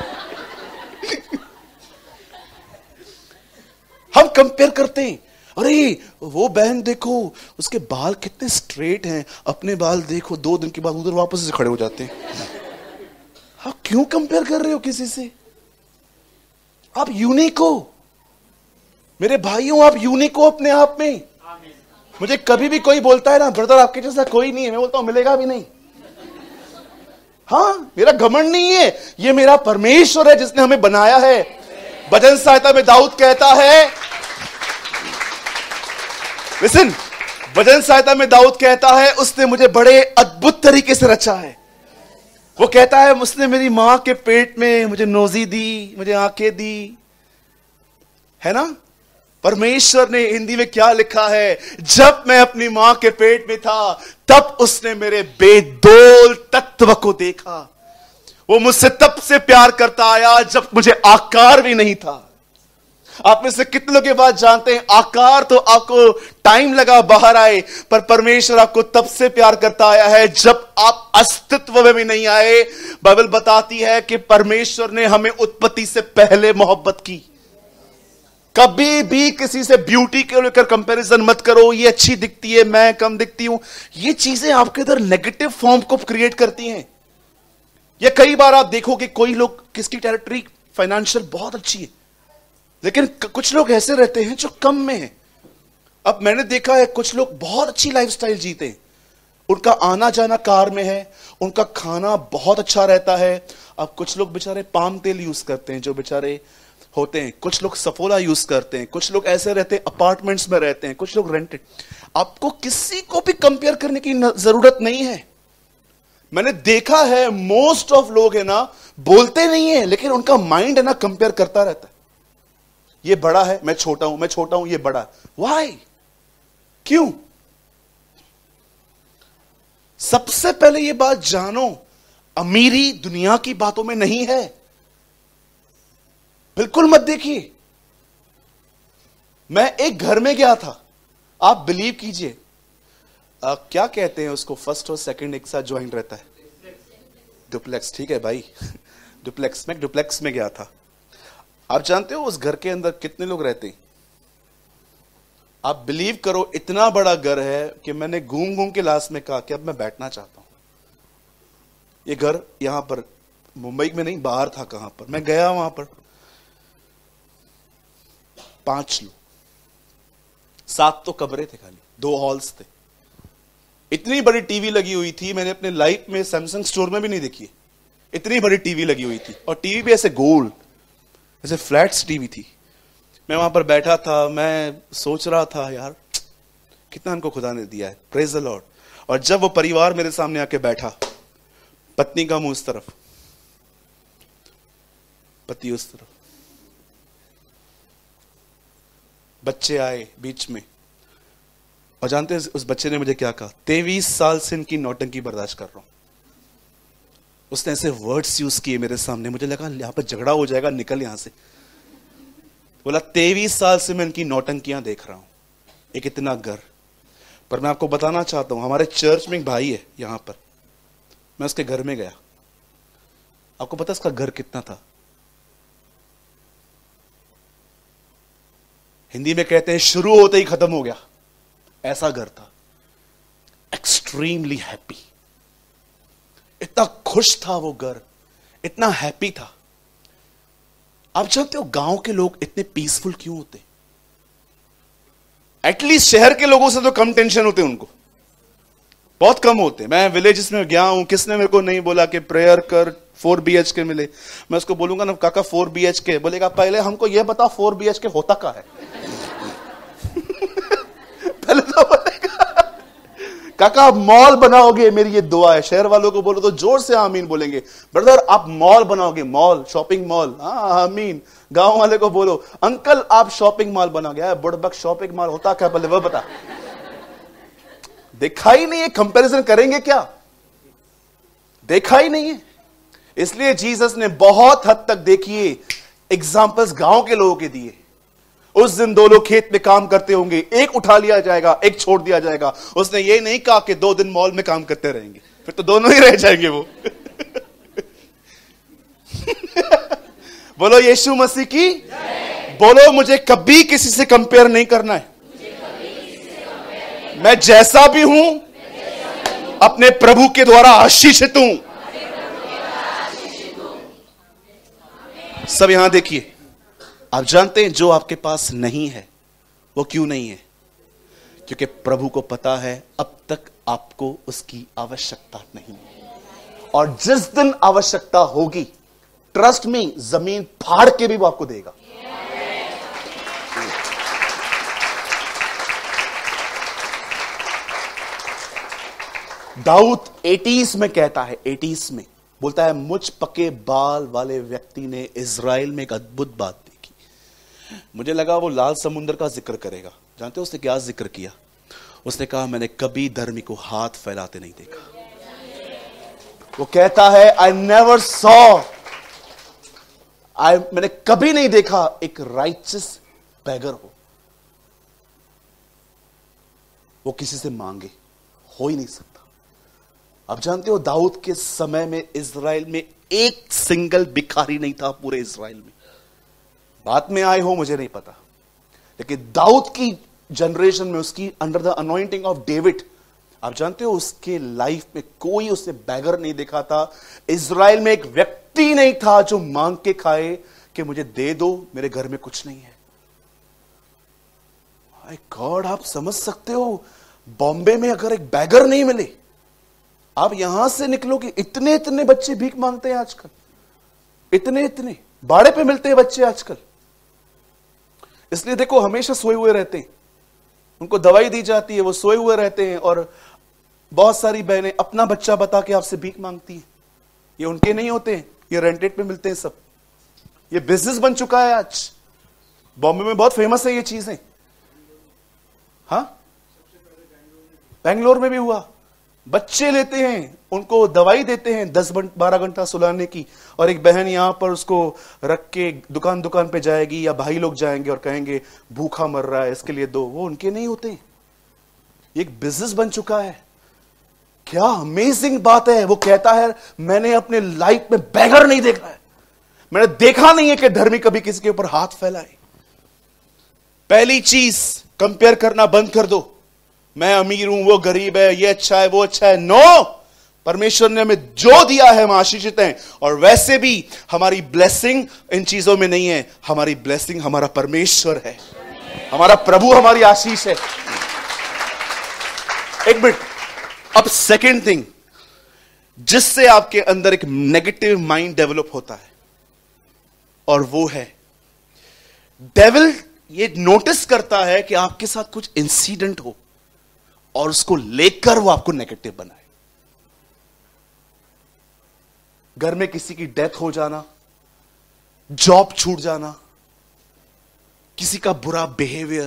हम कंपेयर करते हैं, अरे वो बहन देखो उसके बाल कितने स्ट्रेट हैं, अपने बाल देखो, दो दिन के बाद उधर वापस से खड़े हो जाते हैं। हाँ, क्यों कंपेयर कर रहे हो किसी से? आप यूनिक हो मेरे भाइयों, आप यूनिक हो अपने आप में। मुझे कभी भी कोई बोलता है ना ब्रदर आपके जैसा कोई नहीं है, मैं बोलता हूं मिलेगा भी नहीं। हाँ, मेरा घमंड नहीं है, ये मेरा परमेश्वर है जिसने हमें बनाया है। भजन सहायता में दाऊद कहता है, लिसन, भजन सहायता में दाऊद कहता है, उसने मुझे बड़े अद्भुत तरीके से रचा है। वो कहता है, उसने मेरी मां के पेट में मुझे नोजी दी, मुझे आंखें दी, है ना। परमेश्वर ने हिंदी में क्या लिखा है, जब मैं अपनी मां के पेट में था तब उसने मेरे बेदोल तत्व को देखा। वो मुझसे तब से प्यार करता आया जब मुझे आकार भी नहीं था। आप में से कितने लोग ये बात जानते हैं, आकार तो आपको टाइम लगा बाहर आए, पर परमेश्वर आपको तब से प्यार करता आया है जब आप अस्तित्व में भी नहीं आए। बाइबल बताती है कि परमेश्वर ने हमें उत्पत्ति से पहले मोहब्बत की। कभी भी किसी से ब्यूटी के लेकर कंपैरिजन मत करो, ये अच्छी दिखती है, मैं कम दिखती हूं। ये चीजें आपके अंदर नेगेटिव फॉर्म को क्रिएट करती हैं। ये कई बार आप देखो कि कोई लोग, किसकी टेरिटरी फाइनेंशियल बहुत अच्छी है, लेकिन कुछ लोग ऐसे रहते हैं जो कम में हैं। अब मैंने देखा है कुछ लोग बहुत अच्छी लाइफस्टाइल जीते हैं, उनका आना जाना कार में है, उनका खाना बहुत अच्छा रहता है। अब कुछ लोग बेचारे पाम तेल यूज करते हैं, जो बेचारे होते हैं, कुछ लोग सफोला यूज करते हैं, कुछ लोग ऐसे रहते हैं अपार्टमेंट्स में रहते हैं, कुछ लोग रेंटेड। आपको किसी को भी कंपेयर करने की जरूरत नहीं है। मैंने देखा है मोस्ट ऑफ लोग है ना, बोलते नहीं है लेकिन उनका माइंड है ना कंपेयर करता रहता है। ये बड़ा है, मैं छोटा हूं, मैं छोटा हूं, ये बड़ा है। व्हाई? क्यों? सबसे पहले ये बात जानो, अमीरी दुनिया की बातों में नहीं है। बिल्कुल मत देखिए। मैं एक घर में गया था, आप बिलीव कीजिए, क्या कहते हैं उसको, फर्स्ट और सेकंड एक साथ ज्वाइन रहता है, डुप्लेक्स। ठीक है भाई, डुप्लेक्स में डुप्लेक्स में गया था। आप जानते हो उस घर के अंदर कितने लोग रहते हैं? आप बिलीव करो, इतना बड़ा घर है कि मैंने घूम घूम के लास्ट में कहा कि अब मैं बैठना चाहता हूं। ये घर यहां पर मुंबई में नहीं, बाहर था। कहां पर मैं गया, वहां पर पांच लोग, सात तो कमरे थे, खाली दो हॉल्स थे। इतनी बड़ी टीवी लगी हुई थी, मैंने अपने लाइफ में सैमसंग स्टोर में भी नहीं देखी। इतनी बड़ी टीवी लगी हुई थी, और टीवी भी ऐसे गोल, ऐसे फ्लैट्स टीवी थी। मैं वहां पर बैठा था, मैं सोच रहा था यार कितना हमको खुदा ने दिया है, प्रेज द लॉर्ड। और जब वो परिवार मेरे सामने आके बैठा, पत्नी का मुंह उस तरफ, पति उस तरफ, बच्चे आए बीच में, और जानते हैं उस बच्चे ने मुझे क्या कहा? तेईस साल से इनकी नौटंकी बर्दाश्त कर रहा हूं। उसने ऐसे वर्ड्स यूज किए मेरे सामने, मुझे लगा यहां पर झगड़ा हो जाएगा, निकल यहां से। बोला तेईस साल से मैं इनकी नौटंकियां देख रहा हूं, एक इतना घर। पर मैं आपको बताना चाहता हूं, हमारे चर्च में एक भाई है यहां पर, मैं उसके घर में गया। आपको पता उसका घर कितना था? हिंदी में कहते हैं शुरू होते ही खत्म हो गया, ऐसा घर था। एक्सट्रीमली हैप्पी, इतना खुश था वो घर, इतना हैप्पी था। आप जानते हो गांव के लोग इतने पीसफुल क्यों होते? एटलीस्ट शहर के लोगों से तो कम टेंशन होते, उनको बहुत कम होते। मैं विलेजेस में गया हूं, किसने मेरे को नहीं बोला कि प्रेयर कर, फोर बी एच के मिले। मैं उसको बोलूंगा ना, काका फोर बी एच के, बोलेगा पहले हमको यह बता फोर बी एच के होता क्या है। पहले तो बोलेगा काका आप मॉल बनाओगे, मेरी ये दुआ है। शहर वालों को बोलो तो जोर से आमीन बोलेंगे। ब्रदर आप मॉल बनाओगे, मॉल, शॉपिंग मॉल, हाँ आमीन। गांव वाले को बोलो अंकल आप शॉपिंग मॉल बनाओगे, बुड़बक शॉपिंग मॉल होता क्या, पहले वो बता। देखा ही नहीं है, कंपैरिजन करेंगे क्या? देखा ही नहीं है। इसलिए जीसस ने बहुत हद तक देखिए एग्जाम्पल्स गांव के लोगों के दिए। उस दिन दो लोग खेत में काम करते होंगे, एक उठा लिया जाएगा, एक छोड़ दिया जाएगा। उसने ये नहीं कहा कि दो दिन मॉल में काम करते रहेंगे, फिर तो दोनों ही रह जाएंगे वो। बोलो यीशु मसीह की, बोलो मुझे कभी किसी से कंपेयर नहीं करना है। मैं जैसा भी हूं अपने प्रभु के द्वारा आशीषित हूं। सब यहां देखिए, आप जानते हैं जो आपके पास नहीं है वो क्यों नहीं है? क्योंकि प्रभु को पता है अब तक आपको उसकी आवश्यकता नहीं है, और जिस दिन आवश्यकता होगी, ट्रस्ट में, जमीन फाड़ के भी वो आपको देगा। दाऊद एटीज में कहता है, एटीज में बोलता है, मुझ पके बाल वाले व्यक्ति ने इजराइल में एक अद्भुत बात देखी। मुझे लगा वो लाल समुद्र का जिक्र करेगा। जानते हो उसने क्या जिक्र किया? उसने कहा, मैंने कभी धर्मी को हाथ फैलाते नहीं देखा। वो कहता है, आई नेवर सॉ, आई मैंने कभी नहीं देखा एक राइचस बैगर हो, वो किसी से मांगे, हो ही नहीं सकता। अब जानते हो दाऊद के समय में इजराइल में एक सिंगल भिखारी नहीं था पूरे इजराइल में। बाद में आए हो मुझे नहीं पता, लेकिन दाऊद की जनरेशन में, उसकी under the anointing of David, आप जानते हो उसके लाइफ में कोई उसे बैगर नहीं देखा था। इजराइल में एक व्यक्ति नहीं था जो मांग के खाए कि मुझे दे दो, मेरे घर में कुछ नहीं है। माय गॉड, आप समझ सकते हो बॉम्बे में अगर एक बैगर नहीं मिले, आप यहां से निकलो कि इतने इतने बच्चे भीख मांगते हैं आजकल, इतने इतने बाड़े पे मिलते हैं बच्चे आजकल। इसलिए देखो हमेशा सोए हुए रहते हैं, उनको दवाई दी जाती है, वो सोए हुए रहते हैं। और बहुत सारी बहनें अपना बच्चा बता के आपसे भीख मांगती हैं। ये उनके नहीं होते हैं, ये रेंटेड पे मिलते हैं सब। ये बिजनेस बन चुका है आज, बॉम्बे में बहुत फेमस है ये चीजें। हाँ, बेंगलोर में भी हुआ। बच्चे लेते हैं, उनको दवाई देते हैं दस बारह घंटा सुलाने की, और एक बहन यहां पर उसको रख के दुकान दुकान पे जाएगी, या भाई लोग जाएंगे और कहेंगे भूखा मर रहा है, इसके लिए दो। वो उनके नहीं होते, एक बिजनेस बन चुका है। क्या अमेजिंग बात है। वो कहता है, मैंने अपने लाइफ में बैगर नहीं देखा है, मैंने देखा नहीं है कि धर्मी कभी किसी के ऊपर हाथ फैलाए। पहली चीज, कंपेयर करना बंद कर दो। मैं अमीर हूं, वो गरीब है, ये अच्छा है, वो अच्छा है। नो, परमेश्वर ने हमें जो दिया है हम आशीषित हैं। और वैसे भी हमारी ब्लेसिंग इन चीजों में नहीं है, हमारी ब्लेसिंग हमारा परमेश्वर है, हमारा प्रभु हमारी आशीष है। एक मिनट, अब सेकेंड थिंग जिससे आपके अंदर एक नेगेटिव माइंड डेवलप होता है, और वो है डेविल ये नोटिस करता है कि आपके साथ कुछ इंसिडेंट हो और उसको लेकर वो आपको नेगेटिव बनाए। घर में किसी की डेथ हो जाना, जॉब छूट जाना, किसी का बुरा बिहेवियर,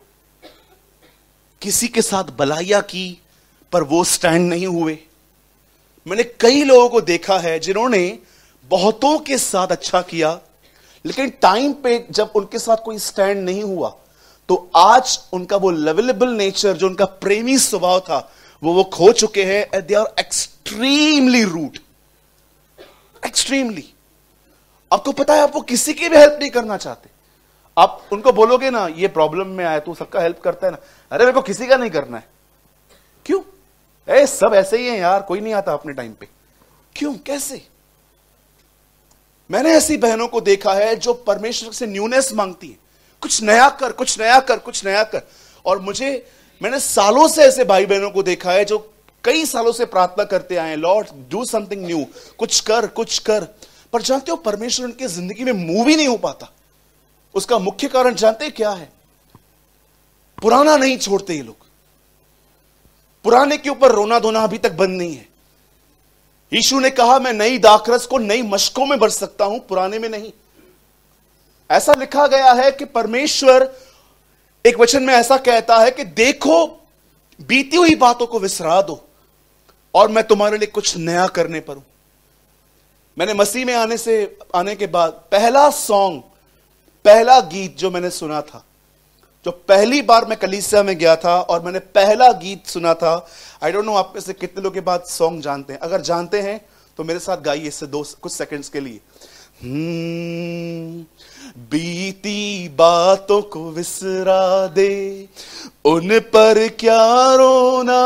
किसी के साथ भलाइयां की पर वो स्टैंड नहीं हुए। मैंने कई लोगों को देखा है जिन्होंने बहुतों के साथ अच्छा किया, लेकिन टाइम पे जब उनके साथ कोई स्टैंड नहीं हुआ तो आज उनका वो लवेलेबल नेचर, जो उनका प्रेमी स्वभाव था, वो वो खो चुके हैं। And they are extremely rude, extremely. आपको पता है, आप वो किसी की भी हेल्प नहीं करना चाहते। आप उनको बोलोगे ना, ये प्रॉब्लम में आया, तू सबका हेल्प करता है ना, अरे मेरे को किसी का नहीं करना है। क्यों? ए, सब ऐसे ही हैं यार, कोई नहीं आता अपने टाइम पे। क्यों? कैसे? मैंने ऐसी बहनों को देखा है जो परमेश्वर से न्यूनेस मांगती है, कुछ नया कर, कुछ नया कर, कुछ नया कर। और मुझे मैंने सालों से ऐसे भाई बहनों को देखा है जो कई सालों से प्रार्थना करते आए, लॉर्ड डू समथिंग न्यू, कुछ कर, कुछ कर। पर जानते हो परमेश्वर उनकी जिंदगी में मूव ही नहीं हो पाता। उसका मुख्य कारण जानते हैं क्या है? पुराना नहीं छोड़ते ये लोग। पुराने के ऊपर रोना धोना अभी तक बंद नहीं है। यीशु ने कहा, मैं नई दाखरस को नई मशकों में भर सकता हूं, पुराने में नहीं। ऐसा लिखा गया है कि परमेश्वर एक वचन में ऐसा कहता है कि देखो, बीती हुई बातों को विसरा दो और मैं तुम्हारे लिए कुछ नया करने पर हूं। मैंने मसीह में आने से आने के बाद पहला सॉन्ग, पहला गीत जो मैंने सुना था, जो पहली बार मैं कलीसिया में गया था और मैंने पहला गीत सुना था, आई डोंट नो आप में से कितने लोग के बाद सॉन्ग जानते हैं। अगर जानते हैं तो मेरे साथ गाइए इससे दो कुछ सेकंड्स के लिए। हम्म, बीती बातों को विसरा दे, उन पर क्या रोना,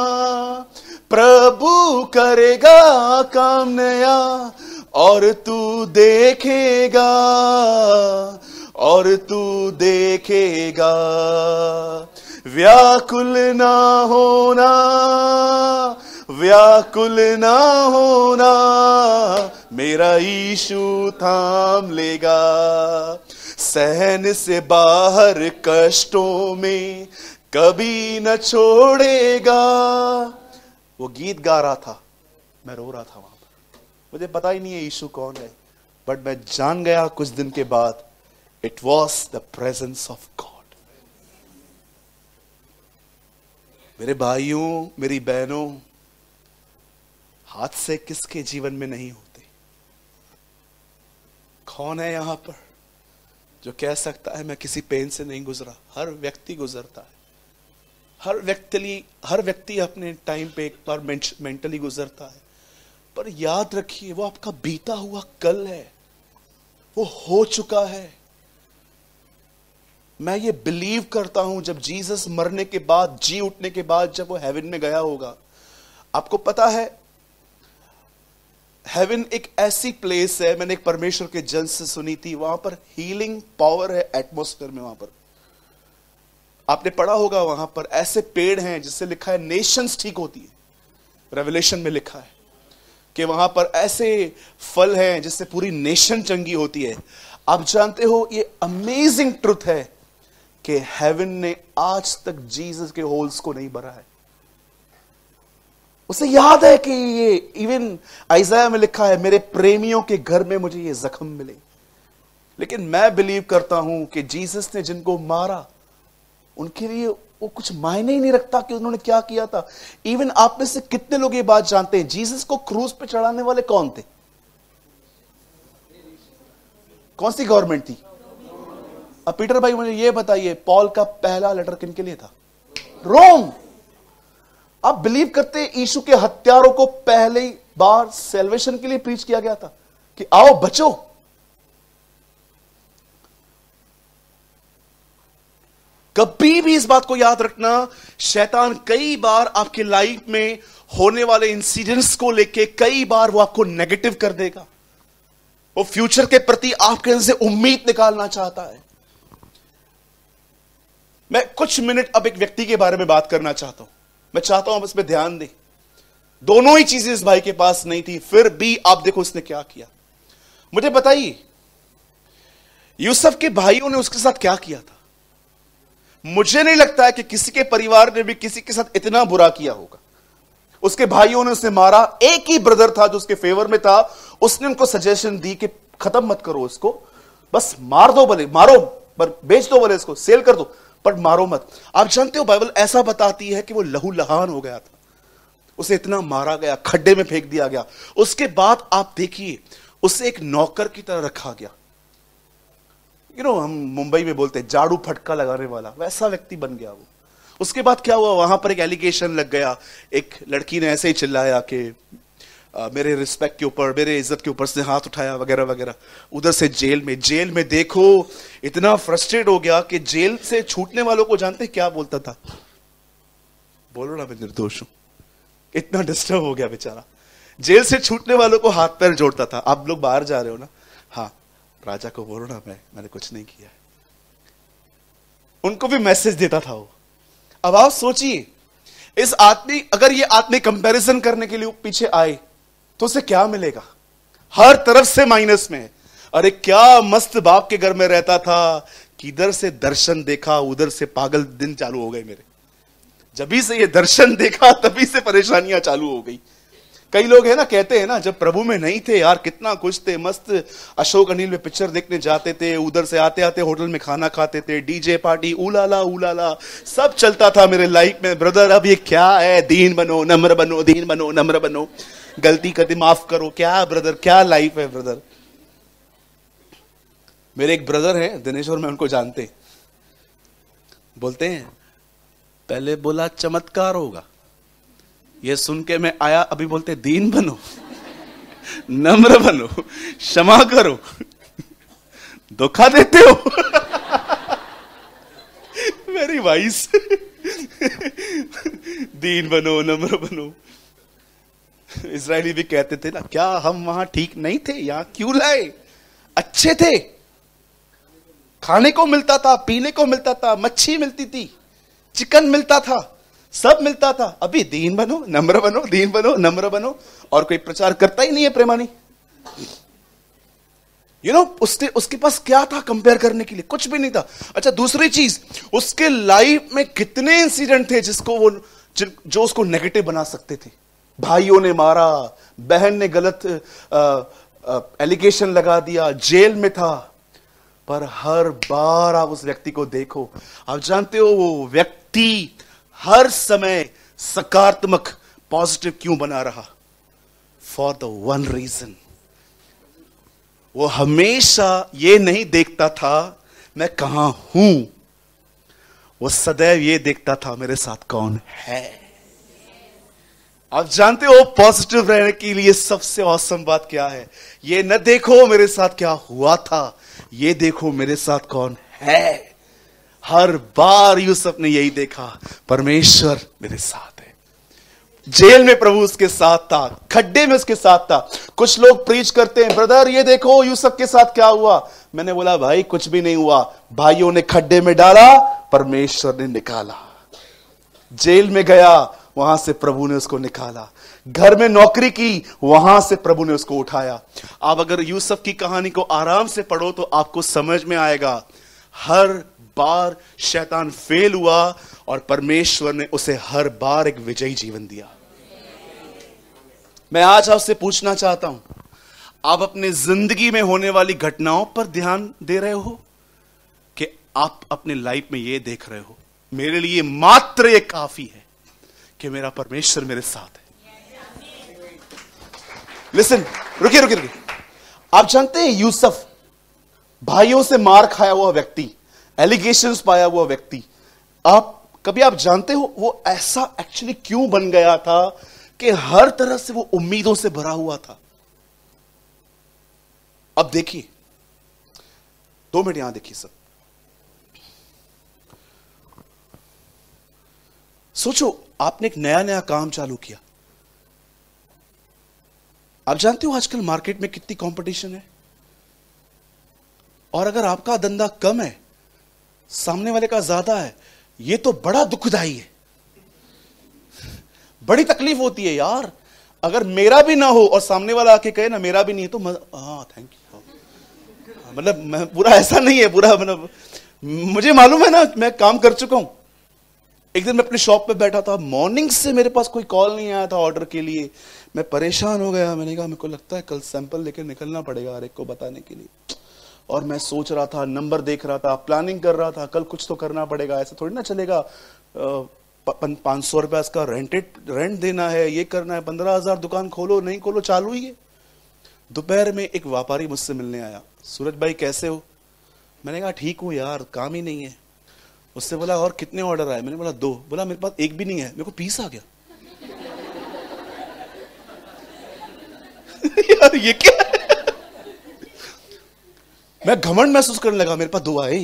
प्रभु करेगा काम नया और तू देखेगा, और तू देखेगा। व्याकुल ना होना, व्याकुल ना होना, मेरा यीशु थाम लेगा। सहन से बाहर कष्टों में कभी न छोड़ेगा। वो गीत गा रहा था, मैं रो रहा था वहां पर। मुझे पता ही नहीं है यीशु कौन है, बट मैं जान गया कुछ दिन के बाद, it was the presence of God. मेरे भाइयों, मेरी बहनों, हादसे किसके जीवन में नहीं होते? कौन है यहां पर जो कह सकता है मैं किसी पेन से नहीं गुजरा? हर व्यक्ति गुजरता है। हर व्यक्ति हर व्यक्ति अपने टाइम पे एक बार मेंटली गुजरता है। पर याद रखिए, वो आपका बीता हुआ कल है, वो हो चुका है। मैं ये बिलीव करता हूं, जब जीसस मरने के बाद, जी उठने के बाद, जब वो हेवन में गया होगा, आपको पता है हेवन एक ऐसी प्लेस है, मैंने एक परमेश्वर के जन से सुनी थी, वहां पर हीलिंग पावर है एटमॉस्फेयर में। वहां पर आपने पढ़ा होगा, वहां पर ऐसे पेड़ हैं जिससे लिखा है नेशंस ठीक होती है। रेवलेशन में लिखा है कि वहां पर ऐसे फल हैं जिससे पूरी नेशन चंगी होती है। आप जानते हो, ये अमेजिंग ट्रुथ है कि हेवन ने आज तक जीसस के होल्स को नहीं भरा है। उसे याद है कि ये इवन आइज़ाया में लिखा है, मेरे प्रेमियों के घर में मुझे ये जख्म मिले। लेकिन मैं बिलीव करता हूं कि जीसस ने जिनको मारा, उनके लिए वो कुछ मायने ही नहीं रखता कि उन्होंने क्या किया था। इवन आप में से कितने लोग ये बात जानते हैं, जीसस को क्रूज पे चढ़ाने वाले कौन थे? कौन सी गवर्नमेंट थी? अब पीटर भाई मुझे ये बताइए, पॉल का पहला लेटर किन के लिए था? रोम। आप बिलीव करते हैं यीशु के हत्यारों को पहली बार सेल्वेशन के लिए प्रीच किया गया था कि आओ बचो? कभी भी इस बात को याद रखना, शैतान कई बार आपकी लाइफ में होने वाले इंसिडेंट्स को लेके कई बार वो आपको नेगेटिव कर देगा। वो फ्यूचर के प्रति आपके अंदर से उम्मीद निकालना चाहता है। मैं कुछ मिनट अब एक व्यक्ति के बारे में बात करना चाहता हूं। मैं चाहता हूं आप इस पर ध्यान दें। दोनों ही चीजें इस भाई के पास नहीं थी, फिर भी आप देखो उसने क्या किया। मुझे बताइए, यूसुफ के भाइयों ने उसके साथ क्या किया था? मुझे नहीं लगता है कि किसी के परिवार ने भी किसी के साथ इतना बुरा किया होगा। उसके भाइयों ने उसे मारा। एक ही ब्रदर था जो उसके फेवर में था, उसने उनको सजेशन दी कि खत्म मत करो इसको, बस मार दो, भले मारो, पर बेच दो, भले इसको सेल कर दो, पर मारो मत। आप जानते हो, बाइबल ऐसा बताती है कि वो लहू लहान हो गया था, उसे इतना मारा गया, खड्डे में फेंक दिया गया। उसके बाद आप देखिए, उसे एक नौकर की तरह रखा गया। यू नो, हम मुंबई में बोलते हैं झाड़ू फटका लगाने वाला, वैसा व्यक्ति बन गया वो। उसके बाद क्या हुआ, वहां पर एक एलिगेशन लग गया। एक लड़की ने ऐसे ही चिल्लाया कि आ, मेरे रिस्पेक्ट के ऊपर, मेरे इज्जत के ऊपर से हाथ उठाया वगैरह वगैरह। उधर से जेल में जेल में देखो, इतना फ्रस्ट्रेट हो गया कि जेल से छूटने वालों को जानते क्या बोलता था? बोलो ना, मैं निर्दोष हूं। इतना डिस्टर्ब हो गया बेचारा। जेल से छूटने वालों को हाथ पैर जोड़ता था। आप लोग बाहर जा रहे हो ना, हाँ राजा को बोलो ना, मैं मैंने कुछ नहीं किया। उनको भी मैसेज देता था वो। अब आप सोचिए, इस आदमी, अगर ये आदमी कंपैरिजन करने के लिए पीछे आए तो उसे क्या मिलेगा? हर तरफ से माइनस में। अरे क्या मस्त बाप के घर में रहता था, किधर से दर्शन देखा उधर से पागल दिन चालू हो गए मेरे। जभी से ये दर्शन देखा तभी से परेशानियां चालू हो गई। कई लोग है ना, कहते हैं ना, जब प्रभु में नहीं थे यार कितना कुछ थे, मस्त अशोक अनिल में पिक्चर देखने जाते थे, उधर से आते आते होटल में खाना खाते थे, डीजे पार्टी, उलाला उलाला सब चलता था मेरे लाइफ में। ब्रदर अब ये क्या है? दीन बनो, नम्र बनो, दीन बनो, नम्र बनो, गलती कर दी माफ करो। क्या ब्रदर, क्या लाइफ है ब्रदर? मेरे एक ब्रदर हैं दिनेश, और मैं उनको जानते, बोलते हैं पहले बोला चमत्कार होगा, ये सुन के मैं आया, अभी बोलते दीन बनो, नम्र बनो, क्षमा करो, धोखा देते हो। Very wise. दीन बनो, नम्र बनो। इजरायली भी कहते थे ना, क्या हम वहां ठीक नहीं थे? यहां क्यों लाए? अच्छे थे, खाने को मिलता था, पीने को मिलता था, मच्छी मिलती थी, चिकन मिलता था, सब मिलता था। अभी दीन बनो, नम्र बनो, दीन बनो, नम्र बनो, और कोई प्रचार करता ही नहीं है प्रेमानी। यू नो, उसके उसके पास क्या था कंपेयर करने के लिए? कुछ भी नहीं था। अच्छा, दूसरी चीज, उसके लाइफ में कितने इंसिडेंट थे जिसको वो जो उसको नेगेटिव बना सकते थे। भाइयों ने मारा, बहन ने गलत एलिगेशन लगा दिया, जेल में था, पर हर बार आप उस व्यक्ति को देखो, आप जानते हो वो व्यक्ति हर समय सकारात्मक, पॉजिटिव क्यों बना रहा? फॉर द वन रीजन, वो हमेशा ये नहीं देखता था मैं कहां हूं, वो सदैव ये देखता था मेरे साथ कौन है। आप जानते हो पॉजिटिव रहने के लिए सबसे औसम बात क्या है? ये न देखो मेरे साथ क्या हुआ था, ये देखो मेरे साथ कौन है। हर बार यूसुफ ने यही देखा, परमेश्वर मेरे साथ है। जेल में प्रभु उसके साथ था, खड्डे में उसके साथ था। कुछ लोग प्रीच करते हैं, ब्रदर ये देखो यूसुफ के साथ क्या हुआ। मैंने बोला भाई कुछ भी नहीं हुआ, भाइयों ने खड्डे में डाला, परमेश्वर ने निकाला। जेल में गया, वहां से प्रभु ने उसको निकाला। घर में नौकरी की, वहां से प्रभु ने उसको उठाया। आप अगर यूसुफ की कहानी को आराम से पढ़ो तो आपको समझ में आएगा, हर बार शैतान फेल हुआ और परमेश्वर ने उसे हर बार एक विजयी जीवन दिया। मैं आज आपसे पूछना चाहता हूं, आप अपने जिंदगी में होने वाली घटनाओं पर ध्यान दे रहे हो कि आप अपने लाइफ में यह देख रहे हो मेरे लिए मात्र ये काफी है कि मेरा परमेश्वर मेरे साथ है? लिसन, रुकिए रुकिए रुकिए। आप जानते हैं यूसुफ भाइयों से मार खाया हुआ व्यक्ति, एलिगेशंस पाया हुआ व्यक्ति, आप कभी आप जानते हो वो ऐसा एक्चुअली क्यों बन गया था कि हर तरह से वो उम्मीदों से भरा हुआ था? अब देखिए, दो मिनट यहां देखिए सब। सोचो, आपने एक नया नया काम चालू किया। आप जानते हो आजकल मार्केट में कितनी कंपटीशन है, और अगर आपका धंधा कम है, सामने वाले का ज्यादा है, यह तो बड़ा दुखदाई है, बड़ी तकलीफ होती है यार। अगर मेरा भी ना हो और सामने वाला आके कहे ना मेरा भी नहीं है, तो हाँ थैंक यू, मतलब मैं पूरा ऐसा नहीं है, पूरा मतलब मुझे मालूम है ना, मैं काम कर चुका हूं। एक दिन मैं अपने शॉप पे बैठा था, मॉर्निंग से मेरे पास कोई कॉल नहीं आया था ऑर्डर के लिए। मैं परेशान हो गया, मैंने कहा मेरे को लगता है कल सैंपल लेकर निकलना पड़ेगा हर एक को बताने के लिए। और मैं सोच रहा था, नंबर देख रहा था, प्लानिंग कर रहा था, कल कुछ तो करना पड़ेगा, ऐसा थोड़ी ना चलेगा। पांच सौ रुपया इसका रेंटेड रेंट देना है, ये करना है, पंद्रह हजार दुकान खोलो नहीं खोलो चालू ही है। दोपहर में एक व्यापारी मुझसे मिलने आया, सूरज भाई कैसे हो? मैंने कहा ठीक हूं यार, काम ही नहीं है। उससे बोला और कितने ऑर्डर आए? मैंने बोला दो। बोला मेरे पास एक भी नहीं है। मेरे को पीस आ गया। यार ये क्या है? मैं घमंड महसूस करने लगा, मेरे पास दो आए।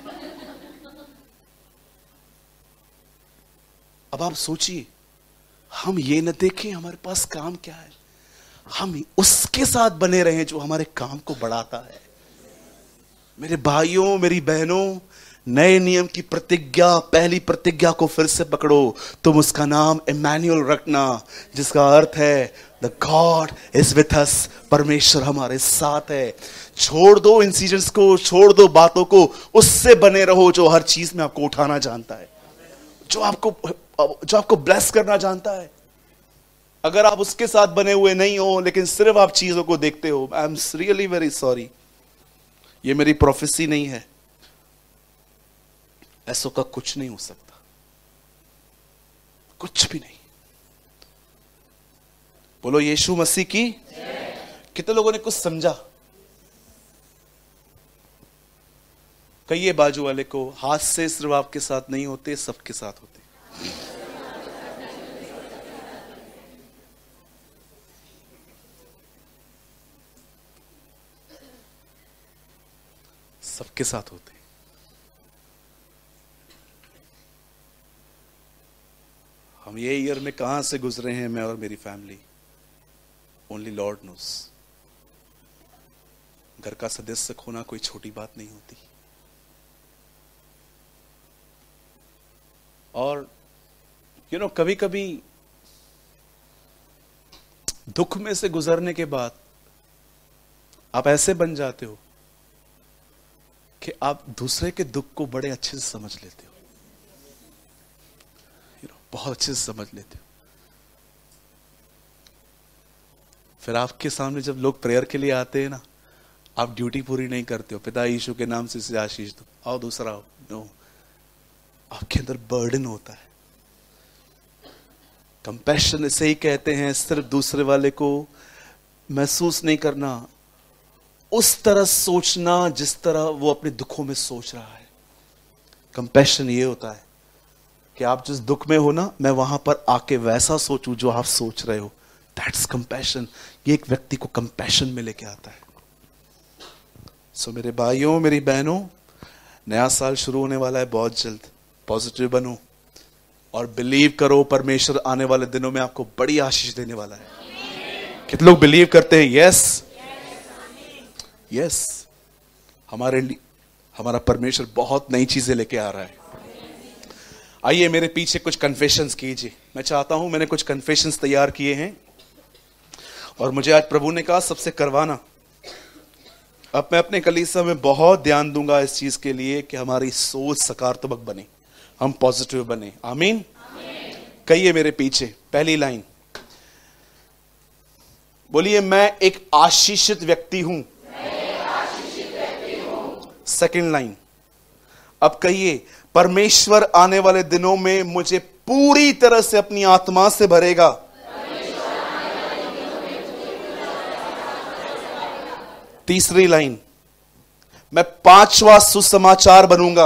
अब आप सोचिए, हम ये न देखें हमारे पास काम क्या है, हम उसके साथ बने रहें जो हमारे काम को बढ़ाता है। मेरे भाइयों, मेरी बहनों, नए नियम की प्रतिज्ञा, पहली प्रतिज्ञा को फिर से पकड़ो। तुम उसका नाम इमैनुअल रखना, जिसका अर्थ है the God is with us, परमेश्वर हमारे साथ है। छोड़ दो इंसिडेंट्स को, छोड़ दो बातों को, उससे बने रहो जो हर चीज में आपको उठाना जानता है, जो आपको जो आपको ब्लेस करना जानता है। अगर आप उसके साथ बने हुए नहीं हो, लेकिन सिर्फ आप चीजों को देखते हो, I am really very sorry, ये मेरी प्रोफेसी नहीं है, ऐसो का कुछ नहीं हो सकता, कुछ भी नहीं। बोलो यीशु मसीह की। कितने लोगों ने कुछ समझा? कहिए बाजू वाले को, हाथ से सिर्फ आपके साथ नहीं होते, सबके साथ होते। सबके साथ होते। हम ये ईयर में कहां से गुजरे हैं, मैं और मेरी फैमिली, ओनली लॉर्ड नोस। घर का सदस्य खोना कोई छोटी बात नहीं होती। और यू नो कभी कभी दुख में से गुजरने के बाद आप ऐसे बन जाते हो कि आप दूसरे के दुख को बड़े अच्छे से समझ लेते हो, यू नो बहुत अच्छे से समझ लेते हो। फिर आपके सामने जब लोग प्रेयर के लिए आते हैं ना, आप ड्यूटी पूरी नहीं करते हो, पिता यीशु के नाम से इसे आशीष दो, आओ दूसरा आओ, नो, आपके अंदर बर्डन होता है। कंपैशन इसे ही कहते हैं, सिर्फ दूसरे वाले को महसूस नहीं करना, उस तरह सोचना जिस तरह वो अपने दुखों में सोच रहा है। कंपैशन ये होता है कि आप जिस दुख में हो ना, मैं वहां पर आके वैसा सोचूं जो आप सोच रहे हो। That's compassion. ये एक व्यक्ति को कंपैशन में लेके आता है। सो so, मेरे भाइयों, मेरी बहनों, नया साल शुरू होने वाला है बहुत जल्द। पॉजिटिव बनो और बिलीव करो, परमेश्वर आने वाले दिनों में आपको बड़ी आशीष देने वाला है। कितने लोग बिलीव करते हैं? यस यस, हमारे लिए हमारा परमेश्वर बहुत नई चीजें लेके आ रहा है। आइए मेरे पीछे कुछ कन्फेशंस कीजिए। मैं चाहता हूं, मैंने कुछ कन्फेशंस तैयार किए हैं और मुझे आज प्रभु ने कहा सबसे करवाना। अब मैं अपने कलीसिया में बहुत ध्यान दूंगा इस चीज के लिए कि हमारी सोच सकारात्मक बने, हम पॉजिटिव बने। आमीन। कहिए मेरे पीछे, पहली लाइन बोलिए, मैं एक आशीषित व्यक्ति हूं। सेकंड लाइन, अब कहिए, परमेश्वर आने वाले दिनों में मुझे पूरी तरह से अपनी आत्मा से भरेगा। तीसरी लाइन, मैं पांचवा सुसमाचार बनूंगा।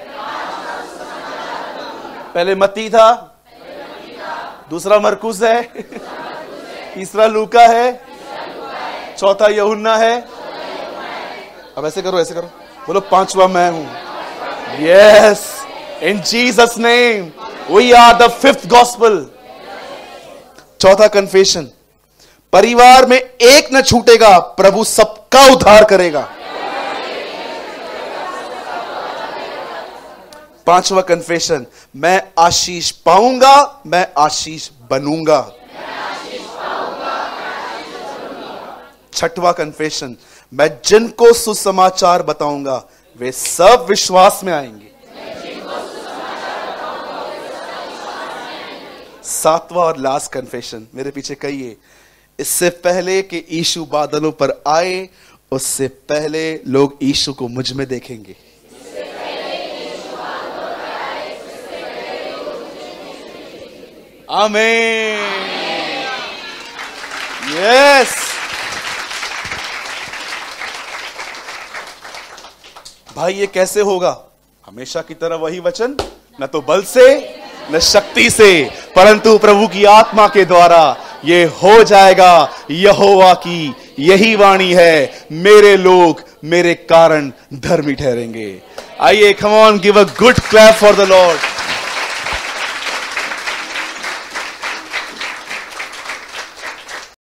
पहले मत्ती था, दूसरा मरकुस है, तीसरा लूका है, चौथा यूहन्ना है। अब ऐसे करो, ऐसे करो, बोलो पांचवा मैं हूं। Yes, in Jesus name we are the fifth gospel. चौथा कन्फेशन, परिवार में एक न छूटेगा, प्रभु सबका उद्धार करेगा। पांचवा कन्फेशन, मैं आशीष पाऊंगा, मैं आशीष बनूंगा। छठवां कन्फेशन, मैं जिनको सुसमाचार बताऊंगा वे सब विश्वास में आएंगे। सातवां और लास्ट कन्फेशन, मेरे पीछे कहिए, इससे पहले कि यीशु बादलों पर आए, उससे पहले लोग यीशु को मुझ में देखेंगे। आमीन। यस, भाई ये कैसे होगा? हमेशा की तरह वही वचन, न तो बल से न शक्ति से, परंतु प्रभु की आत्मा के द्वारा ये हो जाएगा। यहोवा की यही वाणी है, मेरे लोग मेरे कारण धर्मी ठहरेंगे। आइए, come on, give a good clap for the Lord.